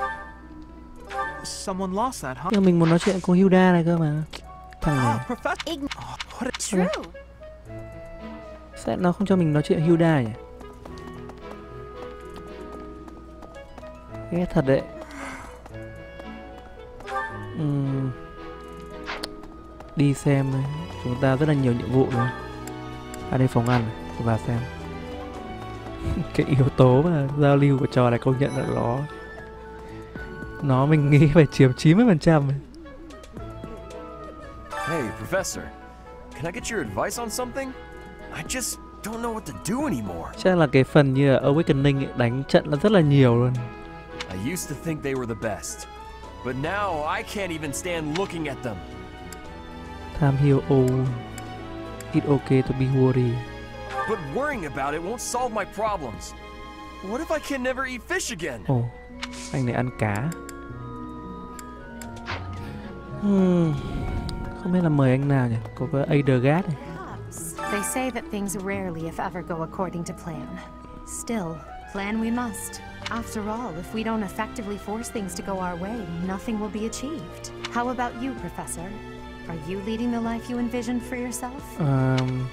Someone lost that, huh? Nhưng mà mình muốn nói chuyện cô Hilda này cơ mà. Thằng này. Ah, Professor. Ign- Oh, what an- True. Sao nó không cho mình nói chuyện Hilda nhỉ? Ghê thật đấy. Uhm. Đi xem thôi. Chúng ta rất là nhiều nhiệm vụ rồi. À đây phòng ăn này. Vào xem. Cái yếu tố mà giao lưu của trò này công nhận là nó Nó mình nghĩ phải chiếm chín mươi phần trăm. Hey, Professor. Can I get your advice on something? I just don't know what to do anymore. Chắc là cái phần như là Awakening ấy, đánh trận là rất là nhiều luôn. I used to think they were the best, but now I can't even stand looking at them. Time heal all. It's okay to be worried. But worrying about it won't solve my problems. What if I can never eat fish again? Ồ, oh, anh này ăn cá. Hmm. Không biết là mời anh nào nhỉ? Có cái Adergast này. They say that things rarely, if ever, go according to plan. Still, plan we must. After all, if we don't effectively force things to go our way, nothing will be achieved. How about you, Professor? Are you leading the life you envisioned for yourself? Um,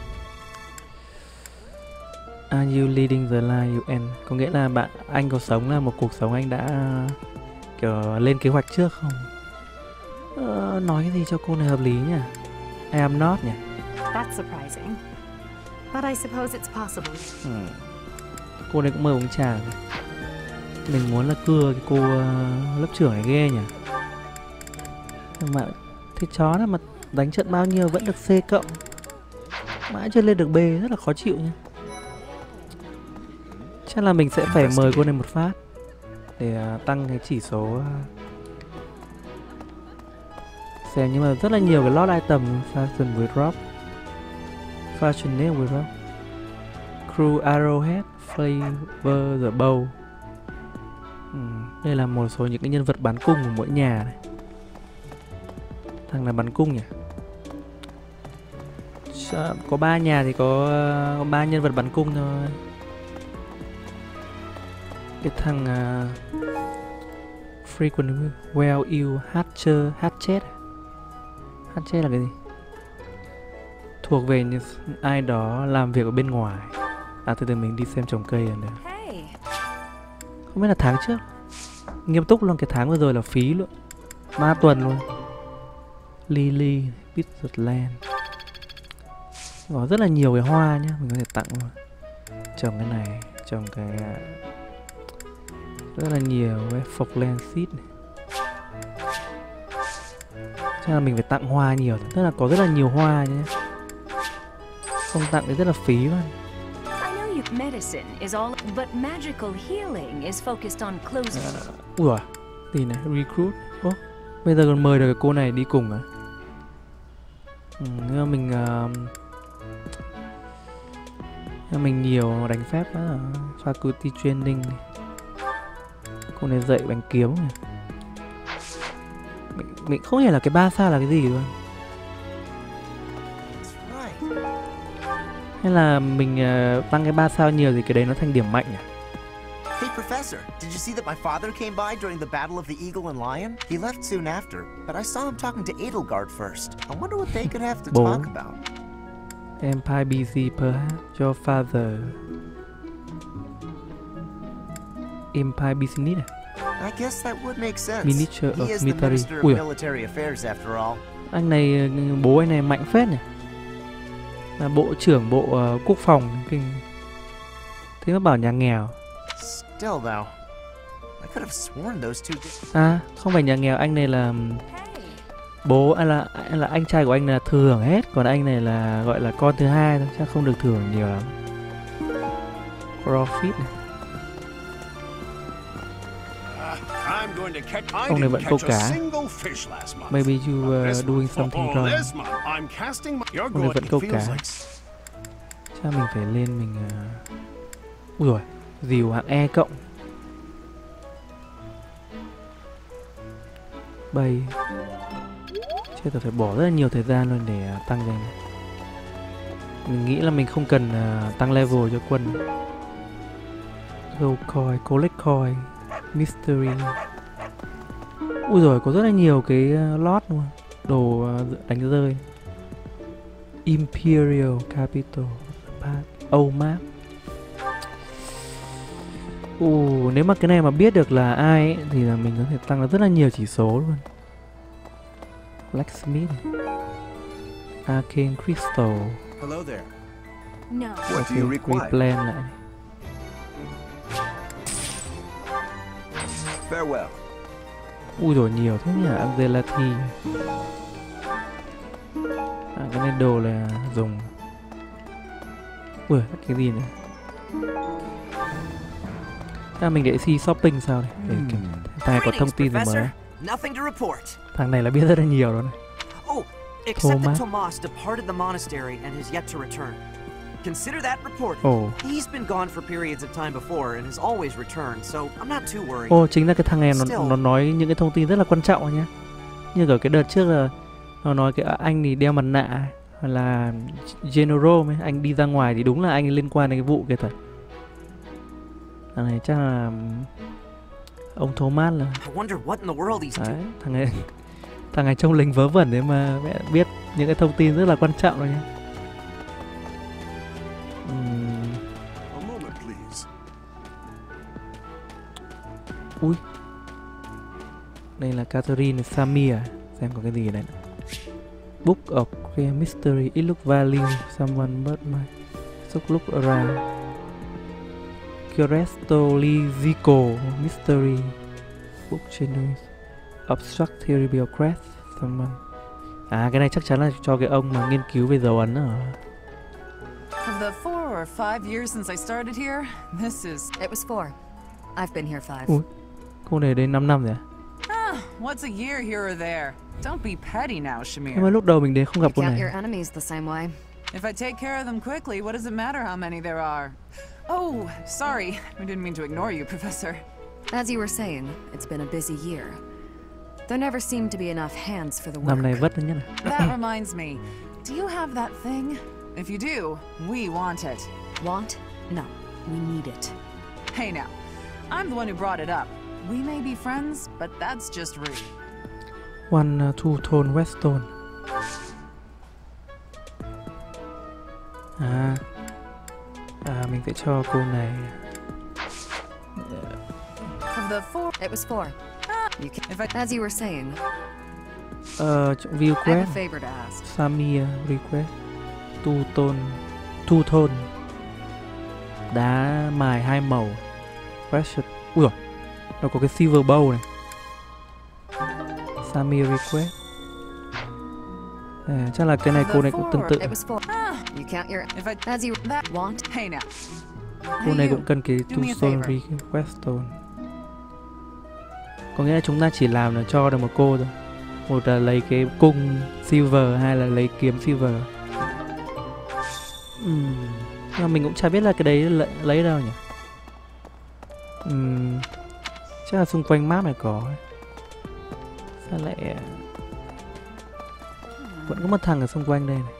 are you leading the life you end? Có nghĩa là bạn anh có sống là một cuộc sống anh đã kiểu lên kế hoạch trước không? Uh, nói cái gì cho cô này hợp lý nhỉ? I am not nhỉ? That's surprising. But I suppose it's possible. Hmm. Cô này cũng mời uống trà. Mình muốn là cưa cái cô uh, lớp trưởng này ghê nhỉ? Nhưng mà thế chó là mà đánh trận bao nhiêu vẫn được C cộng. Mãi chưa lên được B, rất là khó chịu nhá. Chắc là mình sẽ phải mời cô này một phát để uh, tăng cái chỉ số uh, xem. Nhưng mà rất là nhiều cái lot item. Fashion với drop, Fashion với drop, Crew Arrowhead, Flavor the Bow. Ừ, đây là một số những cái nhân vật bắn cung của mỗi nhà này. Thằng là bắn cung nhỉ? Có ba nhà thì có có ba nhân vật bắn cung thôi. Cái thằng uh, Frequent Well You Hatcher Hatchet. Hatchet là cái gì? Thuộc về ai đó làm việc ở bên ngoài. À từ từ mình đi xem trồng cây rồi nữa. Không biết là tháng trước. Nghiêm túc luôn, cái tháng vừa rồi là phí luôn. Ba tuần luôn. Lily, Bitterland. Có rất là nhiều cái hoa nhá, mình có thể tặng luôn. Trồng cái này, trồng cái rất là nhiều cái Falkland Seed này. Chắc là mình phải tặng hoa nhiều, tức là có rất là nhiều hoa nhé. Không tặng thì rất là phí luôn. Medicine is all, but magical healing is focused on closing. Uh, ủa, gì này, recruit. Ô, bây giờ còn mời được cái cô này đi cùng à? Ừ, nhưng mà mình uh, nhưng mình nhiều đánh phép đó là faculty training này. Cô này dạy bánh kiếm này. Mình, mình không hiểu là cái ba sao là cái gì luôn. Hay là mình uh, tăng cái ba sao nhiều thì cái đấy nó thành điểm mạnh nhỉ? Professor, did you see that my father came by during the Battle of the Eagle and Lion? He left soon after, but I saw him talking to Edelgard first. I wonder what they could have to Bố. talk about. Empire busy perhaps your father. Empire business à? I guess that would make sense. Minister He of is the Military. Minister of Ui, Military Affairs after all. anh này, bố anh này mạnh phết nhỉ. Là bộ trưởng bộ uh, quốc phòng kinh. Thế mà bảo nhà nghèo. Still though, I could have sworn those two. À, không phải nhà nghèo, anh này là bố anh là anh là anh trai của anh là thừa hưởng hết, còn anh này là gọi là con thứ hai thôi, chắc không được thừa hưởng nhiều lắm. Profit này. Ông này vẫn câu cá. Maybe you uh, doing something wrong. Ông này vẫn câu cá. Chắc mình phải lên mình. Uh... Ui rồi, dìu hạng E cộng. Bay. Chết rồi, phải bỏ rất là nhiều thời gian luôn để uh, tăng lên. Mình nghĩ là mình không cần uh, tăng level cho quân. Go coin, collect coin, mystery. Ui rồi, có rất là nhiều cái uh, lot luôn. Đồ uh, đánh rơi. Imperial Capital Âu map. Ồ, nếu mà cái này mà biết được là ai ấy, thì là mình có thể tăng được rất là nhiều chỉ số luôn. Blacksmith, Arcane Crystal. Hello there. No. What do you require? Replan lại. Farewell. Ui rồi nhiều thế nhỉ, Angela Thi. À, cái này đồ là dùng. Ui, cái gì này? À, mình để see shopping sao này? Để kiểm. Thằng này có thông tin gì mới? Nothing to report. Thằng này là biết rất là nhiều rồi này. Oh, except that Tomas departed the monastery and has yet to return. Consider that reported. Oh. He's been gone for periods of time before and has always returned, so I'm not too worried. Ồ, oh, chính là cái thằng này nó, nó nói những cái thông tin rất là quan trọng nhá. Như ở cái đợt trước là nó nói cái anh thì đeo mặt nạ, hoặc là General ấy, anh đi ra ngoài thì đúng là anh liên quan đến cái vụ kia thật. Thằng này chắc là ông Thomas là. Đấy, thằng này thằng này trông lính vớ vẩn đấy mà mẹ biết những cái thông tin rất là quan trọng rồi nhá. Uhm. Ui, đây là Catherine Samir, xem có cái gì đây. Book of Clear Mystery, it look value, someone but my so look around. Curiostolizico Mystery, book genius, obstruct terrible crest, someone. À, cái này chắc chắn là cho cái ông mà nghiên cứu về dấu ấn à. Of the four or five years since I started here, this is... It was four. I've been here five. Ui, cô này đến năm năm rồi à? Ah, what's a year here or there? Don't be petty now, Shamir. Nhưng mà lúc đầu mình đến không gặp cô này. Count your enemies the same way. If I take care of them quickly, what does it matter how many there are? Oh, sorry. I didn't mean to ignore you, Professor. As you were saying, it's been a busy year. There never seemed to be enough hands for the work. Năm này vất nhất này. That reminds me. Do you have that thing? If you do, we want it. Want? No, we need it. Hey now, I'm the one who brought it up. We may be friends, but that's just rude. One uh, two-tone Westone. À, à, mình sẽ cho cô này. Of the four, it was four. You can, if I, as you were saying. Uh, view quest. I have a favor to ask. Samir request. Two-tone, two-tone. Đá mài hai màu. Precious. Ui dồi, nó có cái silver bow này. Samir request. À, chắc là cái này cô này cũng tương tự. You count your if I as you that want. Hey now. Cô này cũng cần cái two-tone request stone. Có nghĩa là chúng ta chỉ làm là cho được một cô thôi. Một là lấy cái cung silver, hai là lấy kiếm silver. Uhm. Nhưng mà mình cũng chả biết là cái đấy lấy, lấy đâu nhỉ. Uhm. Chắc là xung quanh map này có. Sao lại vẫn có một thằng ở xung quanh đây này.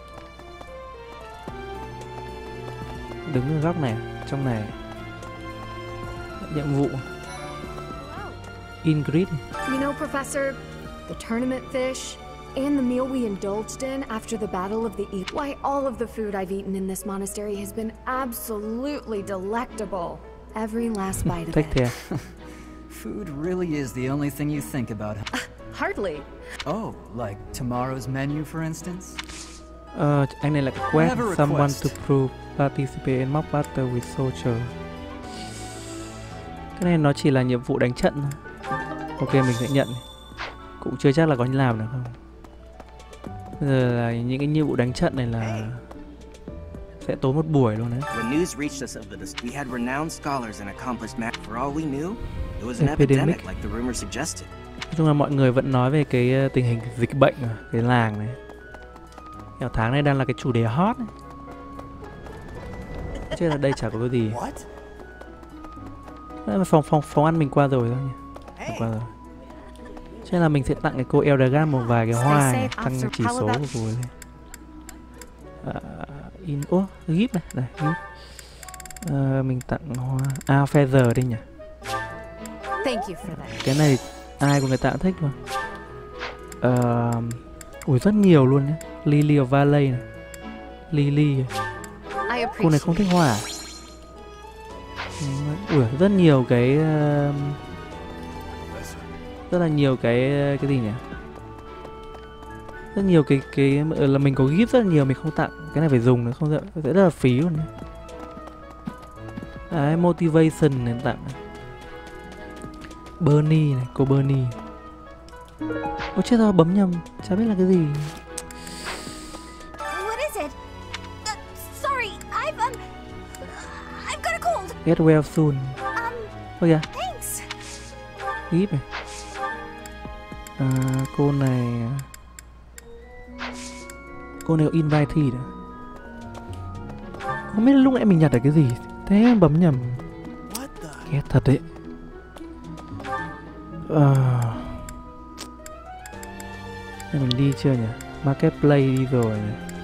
Đứng ở góc này, trong này. Nhiệm vụ Ingrid. You know, Professor, the tournament fish and the meal we indulged in after the Battle of the East. Why, all of the food I've eaten in this monastery has been absolutely delectable. Every last bite of it. Food really is the only thing you think about. Uh, hardly. Oh, like tomorrow's menu, for instance? Uh, anh này là quest someone to prove participate in mock battle with soldier. Cái này nó chỉ là nhiệm vụ đánh trận thôi. Ok, mình sẽ nhận. Cũng chưa chắc là có làm được không. Bây giờ là những cái nhiệm vụ đánh trận này là sẽ tốn một buổi luôn đấy. When news reached us of this, we had renowned scholars and accomplished men. For all we knew, it was an epidemic like the rumor suggested. Nói chung là mọi người vẫn nói về cái tình hình dịch bệnh ở cái làng này. Kiểu tháng này đang là cái chủ đề hot này. Chứ là đây chả có cái gì. Đấy, phòng phòng phòng ăn mình qua rồi thôi nhỉ. Mình qua rồi. Cho nên là mình sẽ tặng cái cô Eldragon một vài cái hoa này, tăng chỉ số của cô ấy. À, in ô gíp này, đây gíp. À, mình tặng hoa à feather đây nhỉ. Cái này ai của người ta cũng thích mà. À, ui rất nhiều luôn nhé. Lily of Valley này. Lily. Cô này không thích hoa. Ui rất nhiều cái uh, rất là nhiều cái cái gì nhỉ? Rất nhiều cái cái là mình có gift rất là nhiều mình không tặng. Cái này phải dùng nữa không sợ sẽ rất là phí luôn. Đấy, motivation này tặng. Bernie này, cô Bernie. Ôi chết rồi, bấm nhầm, chả biết là cái gì. What is it? Uh, sorry, I've um, I've got a cold. Get well soon. Um, Ôi kìa. Thanks. Gift này. À, cô này cô này có invite thi đấy. Không biết lúc nãy mình nhặt được cái gì, thế bấm nhầm. Ghét thật đấy. À, mình đi chưa nhỉ? Marketplace đi rồi.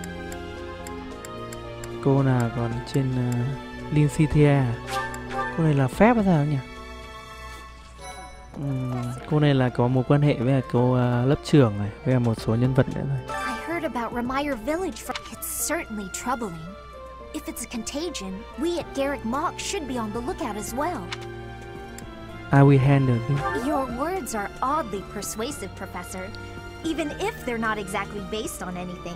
Cô nào còn trên uh, Lincithia. Cô này là phép hay sao nhỉ? Uhm, cô này là có mối quan hệ với cô uh, lớp trưởng này, với một số nhân vật nữa rồi. I heard about Remire Village. It's certainly troubling. If it's a contagion, we at Garrick Mock should be on the lookout as well. I will handle it. Your words are oddly persuasive, Professor, even if they're not exactly based on anything.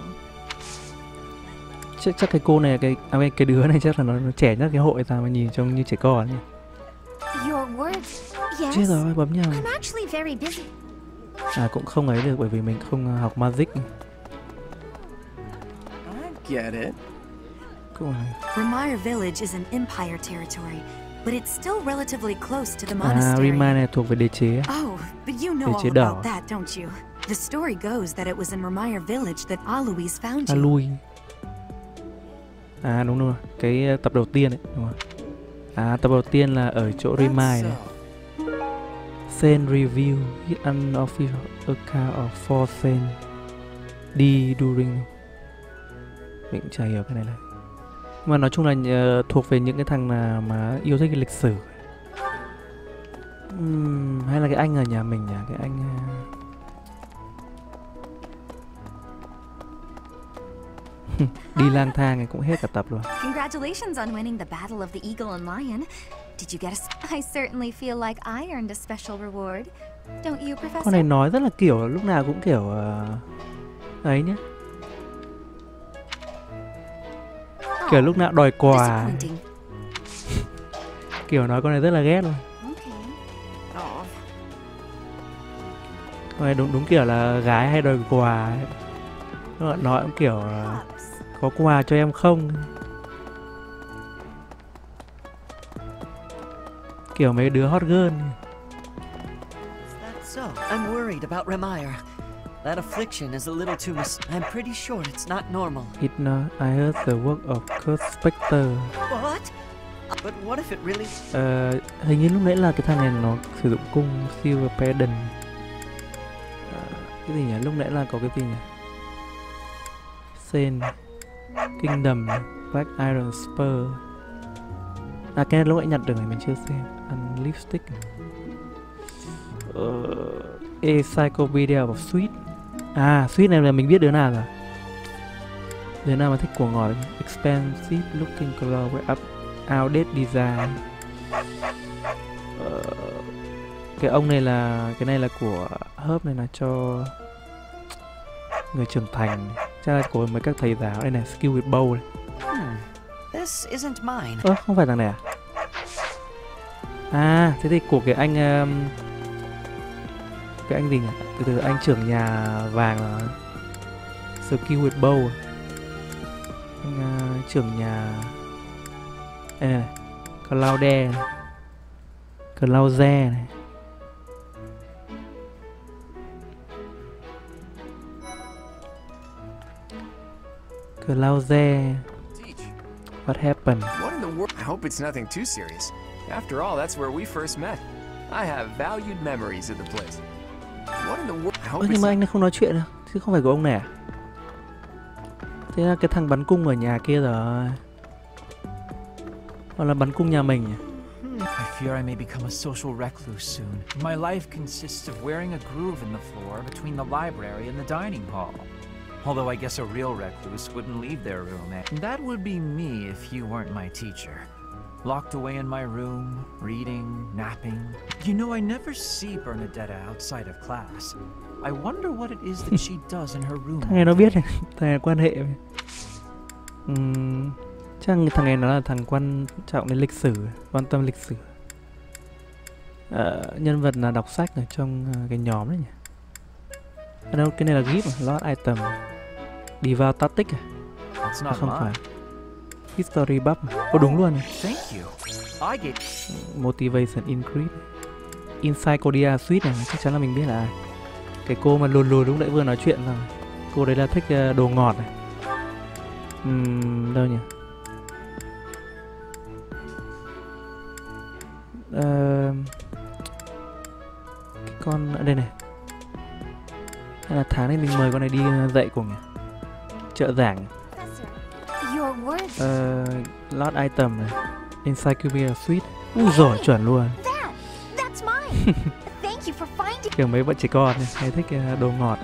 Chắc chắc cái cô này cái à, cái đứa này chắc là nó, nó trẻ nhất cái hội sao mà nhìn trông như trẻ con nhỉ. Your words, yes. Chết rồi, bấm nhầm. I'm actually very busy. À cũng không ấy được bởi vì mình không học magic. I get it. Cô này. Remire Village is an Empire territory, but it's still relatively close to the À, monastery. Remire này thuộc về đế chế. Oh, but you know all about that, don't you? The story goes that it was in Remire Village that Alois found you. Alois. À đúng rồi, cái tập đầu tiên đấy, đúng rồi. À tập đầu tiên là ở chỗ Remire này. Send review unofficial account of four Saint đi during. Mình cũng chả hiểu cái này này. Mà nói chung là uh, thuộc về những cái thằng nào mà yêu thích cái lịch sử. Uhm, hay là cái anh ở nhà mình nhỉ, cái anh uh... đi lang thang này cũng hết cả tập rồi. Congratulations on winning the Battle of the Eagle and Lion. Did you get a... I certainly feel like I earned a special reward. Don't you, Professor? Con này nói rất là kiểu lúc nào cũng kiểu uh... ấy nhá. Kiểu lúc nào đòi quà. Kiểu nói con này rất là ghét luôn. Con này đúng đúng kiểu là gái hay đòi quà ấy. Nói cũng kiểu uh, có quà cho em không. Kiểu mấy đứa hot girl. So, I'm worried about Remire. That affliction is a little too mis- I'm pretty sure it's not normal. It not, I heard the work of Kurt Spector. What? But what if it really... Uh, hình như lúc nãy là cái thằng này nó sử dụng cung Silver Pendant. Uh, cái gì nhỉ? Lúc nãy là có cái gì nhỉ? Sen, Kingdom, Black Iron Spur. À cái này lúc nãy nhặt được này mình chưa xem. Khăn lipstick. uh, Encyclopedia of Sweet. À, Sweet này là mình biết đứa nào rồi. Đứa nào mà thích của ngọt. Expensive looking color with up outdated design. uh, Cái ông này là, cái này là của Herb, này là cho người trưởng thành, chắc là của mấy các thầy giáo. Đây này, skill with bow này. Hmm. This isn't mine. Ơ, không phải thằng này à? À, thế thì của cái anh um, cái anh gì nhỉ? Từ từ, anh trưởng nhà vàng là skill with bow. Anh uh, trưởng nhà đây này, Claude này, Claude này. Claude. What happened? What in the world? I hope it's nothing too serious. After all, that's where we first met. I have valued memories of the place. What in the world? I hope Ơ, nhưng mà anh này không nói chuyện đâu, chứ không phải của ông này à? Thế là cái thằng bắn cung ở nhà kia rồi. Hoặc là bắn cung nhà mình nhỉ? I fear I may become a social recluse soon. My life consists of wearing a groove in the floor between the library and the dining hall. Although I guess a real recluse wouldn't leave their room, and that would be me if you weren't my teacher. Locked away in my room, reading, napping. You know, I never see Bernadetta outside of class. I wonder what it is that she does in her room. Thằng này nó biết này, thằng này quan hệ. Uhm, chắc thằng này nó là thằng quan trọng đến lịch sử, quan tâm lịch sử. À, nhân vật là đọc sách ở trong uh, cái nhóm đấy nhỉ? À đâu, cái này là gift, lost item. Devout Tactic à? À không phải. History buff. Ồ đúng luôn này. Motivation increase. Encyclopedia Suite này chắc chắn là mình biết là ai. Cái cô mà lùn lùn lúc nãy vừa nói chuyện rồi. Cô đấy là thích uh, đồ ngọt này. Uhm, đâu nhỉ? Uh, cái con ở đây này. Hay là tháng này mình mời con này đi dạy cùng nhỉ? Trợ giảng. Uh, Lost item này. Encyclopedia Suite. Ui giỏi, chuẩn luôn. Kiểu mấy bọn trẻ con này hay thích uh, đồ ngọt.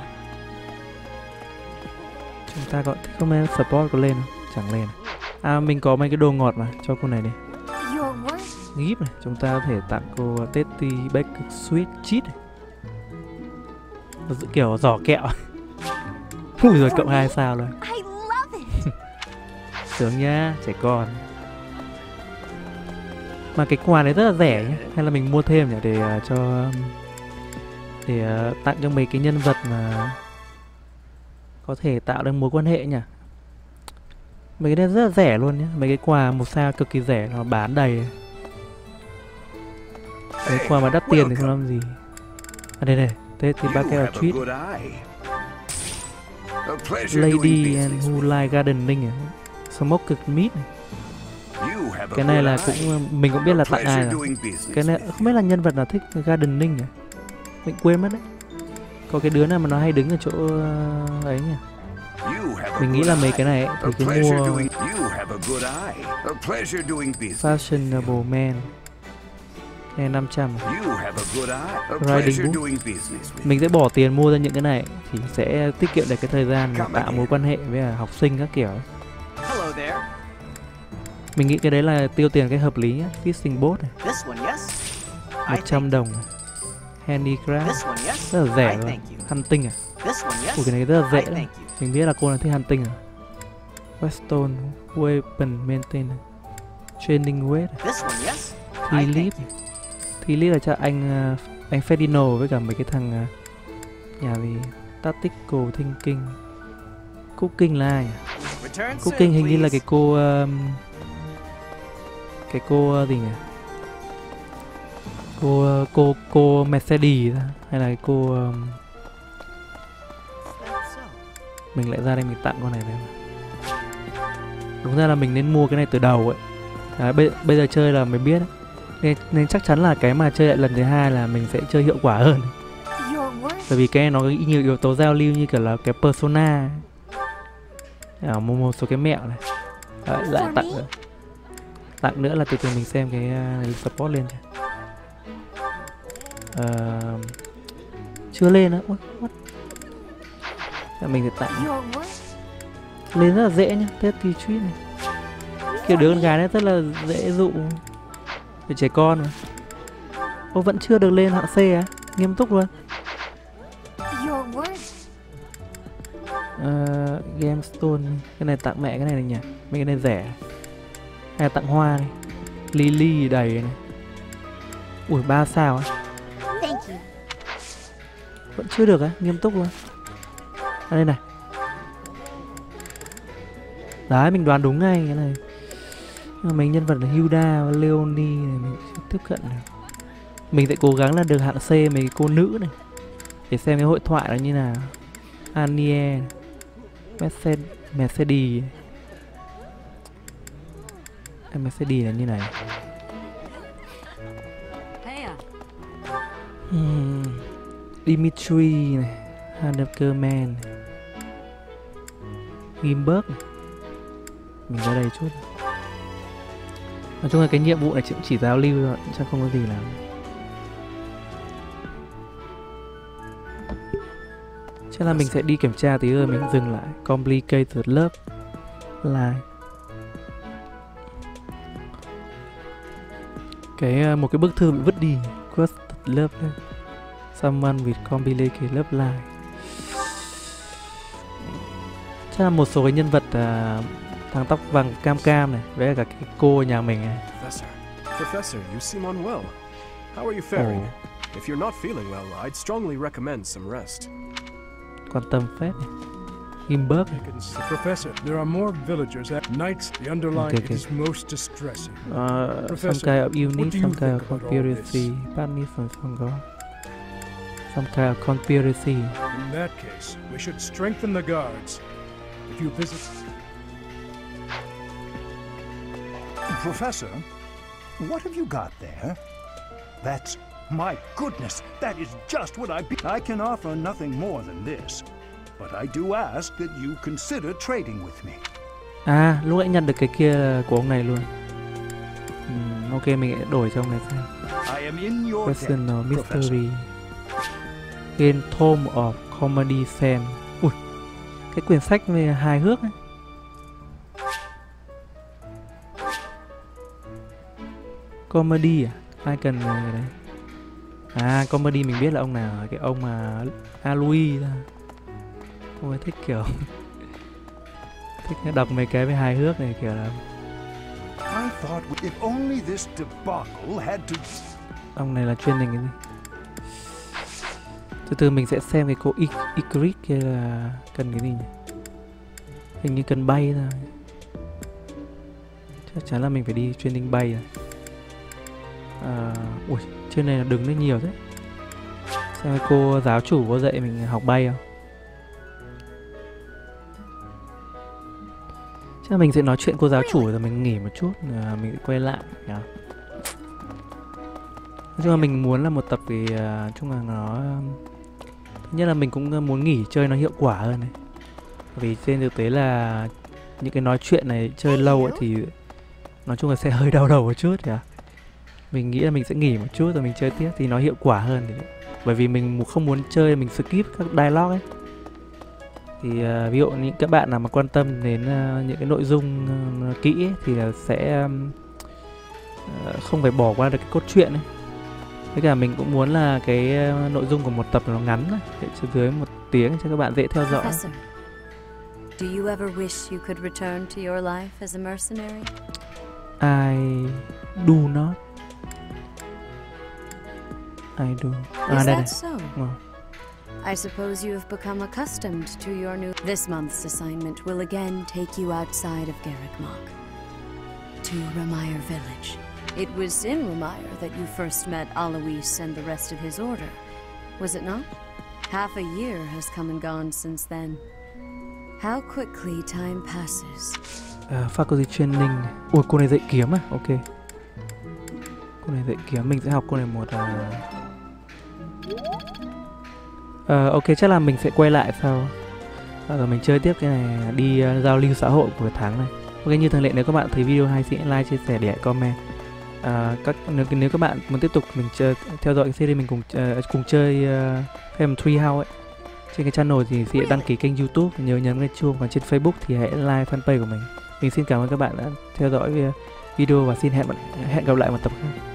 Chúng ta có thích không, em support có lên không? Chẳng lên. À mình có mấy cái đồ ngọt mà, cho cô này đi. Gift này, chúng ta có thể tặng cô Tetty Baker Sweet Cheat này. Kiểu giỏ kẹo. Ui rồi cộng hai sao rồi. Sướng nha, trẻ con. Mà cái quà này rất là rẻ nhé. Hay là mình mua thêm nhỉ, để uh, cho để uh, tặng cho mấy cái nhân vật mà có thể tạo được mối quan hệ nhỉ. Mấy cái này rất là rẻ luôn nhé. Mấy cái quà một sao cực kỳ rẻ, nó bán đầy. Cái quà mà đắt tiền thì không làm gì. À đây này, thế thì bác kêu là treat. Lady and who like gardening à? Smoked meat này. Cái này là cũng mình cũng biết là tặng ai rồi. Cái này không biết là nhân vật nào thích gardening nhỉ? Mình quên mất đấy. Có cái đứa nào mà nó hay đứng ở chỗ uh, ấy nhỉ? Mình nghĩ là mấy cái này ấy, thì cứ mua Fashionable Man. Này năm trăm. Riding Book. Mình sẽ bỏ tiền mua ra những cái này thì sẽ tiết kiệm được cái thời gian tạo mối quan hệ với học sinh các kiểu. Mình nghĩ cái đấy là tiêu tiền cái hợp lý nhé. Fishing boat này. một trăm đồng. Handicraft. Rất là rẻ luôn. Hunting à? Ủa cái này rất là dễ đấy. Mình biết là cô là thích hunting à? Weston Weapon Maintenance. Training Weight. Thi Lip. Thi Lip là cho anh uh, anh Ferdinand với cả mấy cái thằng uh, nhà gì Tactical Thinking. Cooking là ai nhỉ? Cooking hình như là cái cô um, cái cô uh, gì nhỉ? Cô uh, cô cô Mercedes hay là cái cô um... mình lại ra đây mình tặng con này đây. Đúng ra là mình nên mua cái này từ đầu ấy. Đấy, bây, bây giờ chơi là mình biết ấy. Nên, nên chắc chắn là cái mà chơi lại lần thứ hai là mình sẽ chơi hiệu quả hơn. Bởi vì cái này nó có nhiều yếu tố giao lưu như kiểu là cái persona. À, một, một số cái mẹo này. Đấy, lại tặng nữa. Tặng nữa là từ từ mình xem cái uh, support lên. uh, chưa lên á. Mình sẽ tặng lên rất là dễ nhá, Teddy Treat này. Kiểu đứa con gái này rất là dễ dụ để trẻ con mà. Ô, vẫn chưa được lên hạng C á? Nghiêm túc luôn. Uh, Gemstone, cái này tặng mẹ cái này này nhỉ? Mấy cái này rẻ. Hay là tặng hoa này. Lily đầy này. Ui, ba sao á? Vẫn chưa được á? Nghiêm túc luôn. À, đây này. Đấy, mình đoán đúng ngay cái này. Nhưng mà mấy nhân vật là Hilda và Leonie này mình chưa tiếp cận được. Mình sẽ cố gắng là được hạng C mấy cô nữ này, để xem cái hội thoại nó như nào. Anie, Mercedes, Mercedes, Mercedes là như này. Hmm. Dimitri này, Handekerman, Gimberg này. Mình ra đây chút. Nói chung là cái nhiệm vụ này chỉ, chỉ giao lưu thôi, chắc không có gì làm. Chắc là mình sẽ đi kiểm tra tí rồi mình dừng lại. Complicated love là cái một cái bức thư bị vứt đi. Quest love someone with complicated love life. Chắc là một số cái nhân vật uh, thằng tóc vàng cam cam này với cả cái cô nhà mình này. Professor, Professor, you seem unwell. How are you faring? Oh. If you're not feeling well, I'd strongly recommend some rest. Quan tâm phết này. Gimberg. Professor, there are more villagers at nights. The underline okay, okay. is most distressing. Uh, some kind of unit, some kind of conspiracy. Partly from some god. Some kind of conspiracy. In that case, we should strengthen the guards. If you visit. Professor, what have you got there? That's... My goodness, that is just what I... Be I can offer nothing more than this, but I do ask that you consider trading with me. À, lúc nãy nhận được cái kia của ông này luôn. uhm, Ok, mình sẽ đổi cho ông này xem. I am in your Personal Mystery. In Tome of Comedy Fan. Ui, cái quyển sách về hài hước ấy. Comedy à? Ai cần cái đấy? À, comedy mình biết là ông nào, cái ông mà Aloy ra. Ông ấy thích kiểu thích đọc mấy cái về hài hước này, kiểu là I thought if only this debacle had to... Ông này là chuyên ngành cái gì? Từ từ mình sẽ xem cái cô Icaric kia là cần cái gì nhỉ? Hình như cần bay ra. Chắc chắn là mình phải đi training bay rồi. À, ui, trên này là đứng lên nhiều thế. Xem cô giáo chủ có dạy mình học bay không? Chắc là mình sẽ nói chuyện cô giáo chủ rồi mình nghỉ một chút, à, mình sẽ quay lại. À. Nói chung là mình muốn là một tập thì uh, chung là nó thứ nhất là mình cũng muốn nghỉ chơi nó hiệu quả hơn này. Vì trên thực tế là những cái nói chuyện này chơi lâu ấy thì nói chung là sẽ hơi đau đầu một chút kìa. Mình nghĩ là mình sẽ nghỉ một chút rồi mình chơi tiếp thì nó hiệu quả hơn thì... Bởi vì mình không muốn chơi mình skip các dialogue ấy. Thì uh, ví dụ những các bạn nào mà quan tâm đến uh, những cái nội dung uh, kỹ ấy, thì là sẽ um, uh, không phải bỏ qua được cái cốt truyện ấy. Với cả mình cũng muốn là cái uh, nội dung của một tập nó ngắn ấy, dưới một tiếng cho các bạn dễ theo dõi. Professor, do you ever wish you could return to your life as a mercenary? I do not. I do. Is à, đây that này. so? Oh. I suppose you have become accustomed to your new... This month's assignment will again take you outside of Garrickmach, to Ramire Village. It was in Ramire that you first met Alois and the rest of his order, was it not? Half a year has come and gone since then. How quickly time passes. Uh, faculty training. Ủa, cô này dạy kiếm à? Ok. Cô này dạy kiếm, mình sẽ học cô này một... Uh... Uh, ok, chắc là mình sẽ quay lại sau. Rồi mình chơi tiếp cái này, đi uh, giao lưu xã hội của tháng này. Ok, như thường lệ nếu các bạn thấy video hay thì hãy like, chia sẻ, để lại comment. À, các nếu, nếu các bạn muốn tiếp tục mình chơi, theo dõi cái series mình cùng uh, cùng chơi uh, Phim Treehouse ấy trên cái channel thì sẽ đăng ký kênh YouTube, nhớ nhấn cái chuông, còn trên Facebook thì hãy like fanpage của mình. Mình xin cảm ơn các bạn đã theo dõi video và xin hẹn hẹn gặp lại một tập khác.